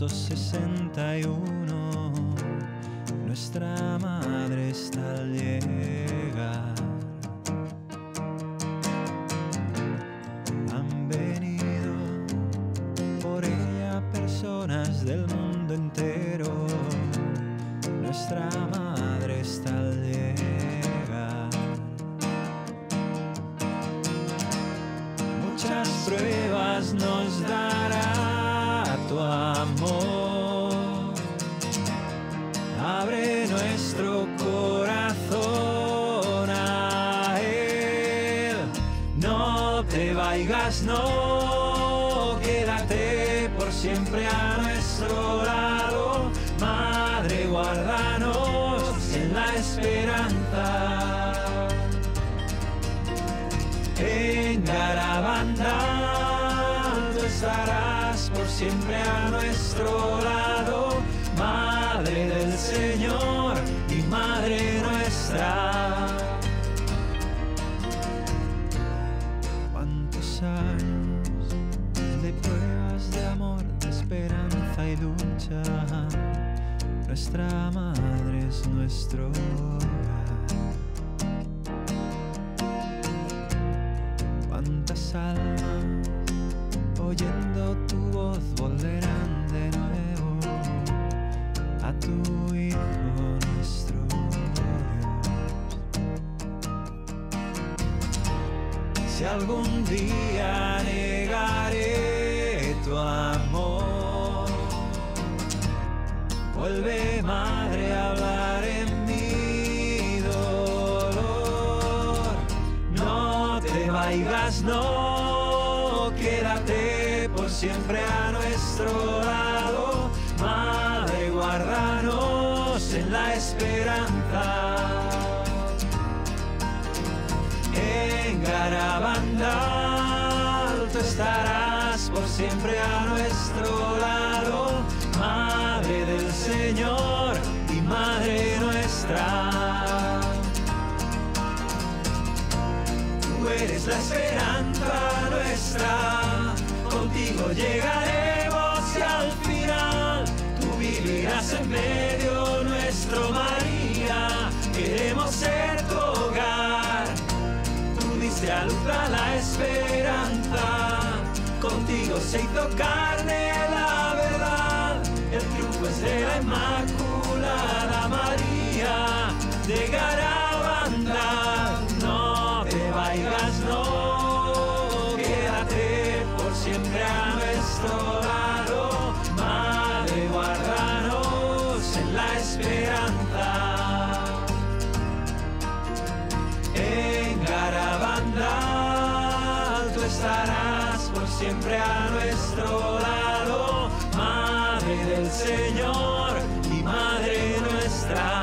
161, nuestra madre está al llegar. Han venido por ella personas del mundo entero, nuestra madre está al llegar. Muchas pruebas nos dará tu amor. Abre nuestro corazón a Él. No te vayas, no, quédate por siempre a nuestro lado. Madre, guárdanos en la esperanza. En Garabandal tú estarás por siempre a nuestro lado, Madre del Señor y Madre nuestra. ¿Cuántos años de pruebas de amor, de esperanza y lucha? Nuestra Madre es nuestro hogar. ¿Cuántas almas oyendo tu voz volverán de nuevo a tu Hijo nuestro Dios? Si algún día negaré tu amor, vuelve, Madre, a hablar en mi dolor. No te vayas, no, quédate por siempre a nuestro lado. Madre, guárdanos en la esperanza. En Garabandal tú estarás por siempre a nuestro lado, Madre del Señor y Madre nuestra. Tú eres la esperanza nuestra, contigo llegaremos y al final tú vivirás en medio nuestro, María. Queremos ser tu hogar, tú diste a luz a la esperanza, contigo se hizo carne la verdad. El triunfo es de la Inmaculada María de Garabandal. No te vayas, no, quédate por siempre a nuestro lado. Madre, guárdanos en la esperanza. En Garabandal tú estarás por siempre a nuestro lado, Madre del Señor y Madre nuestra.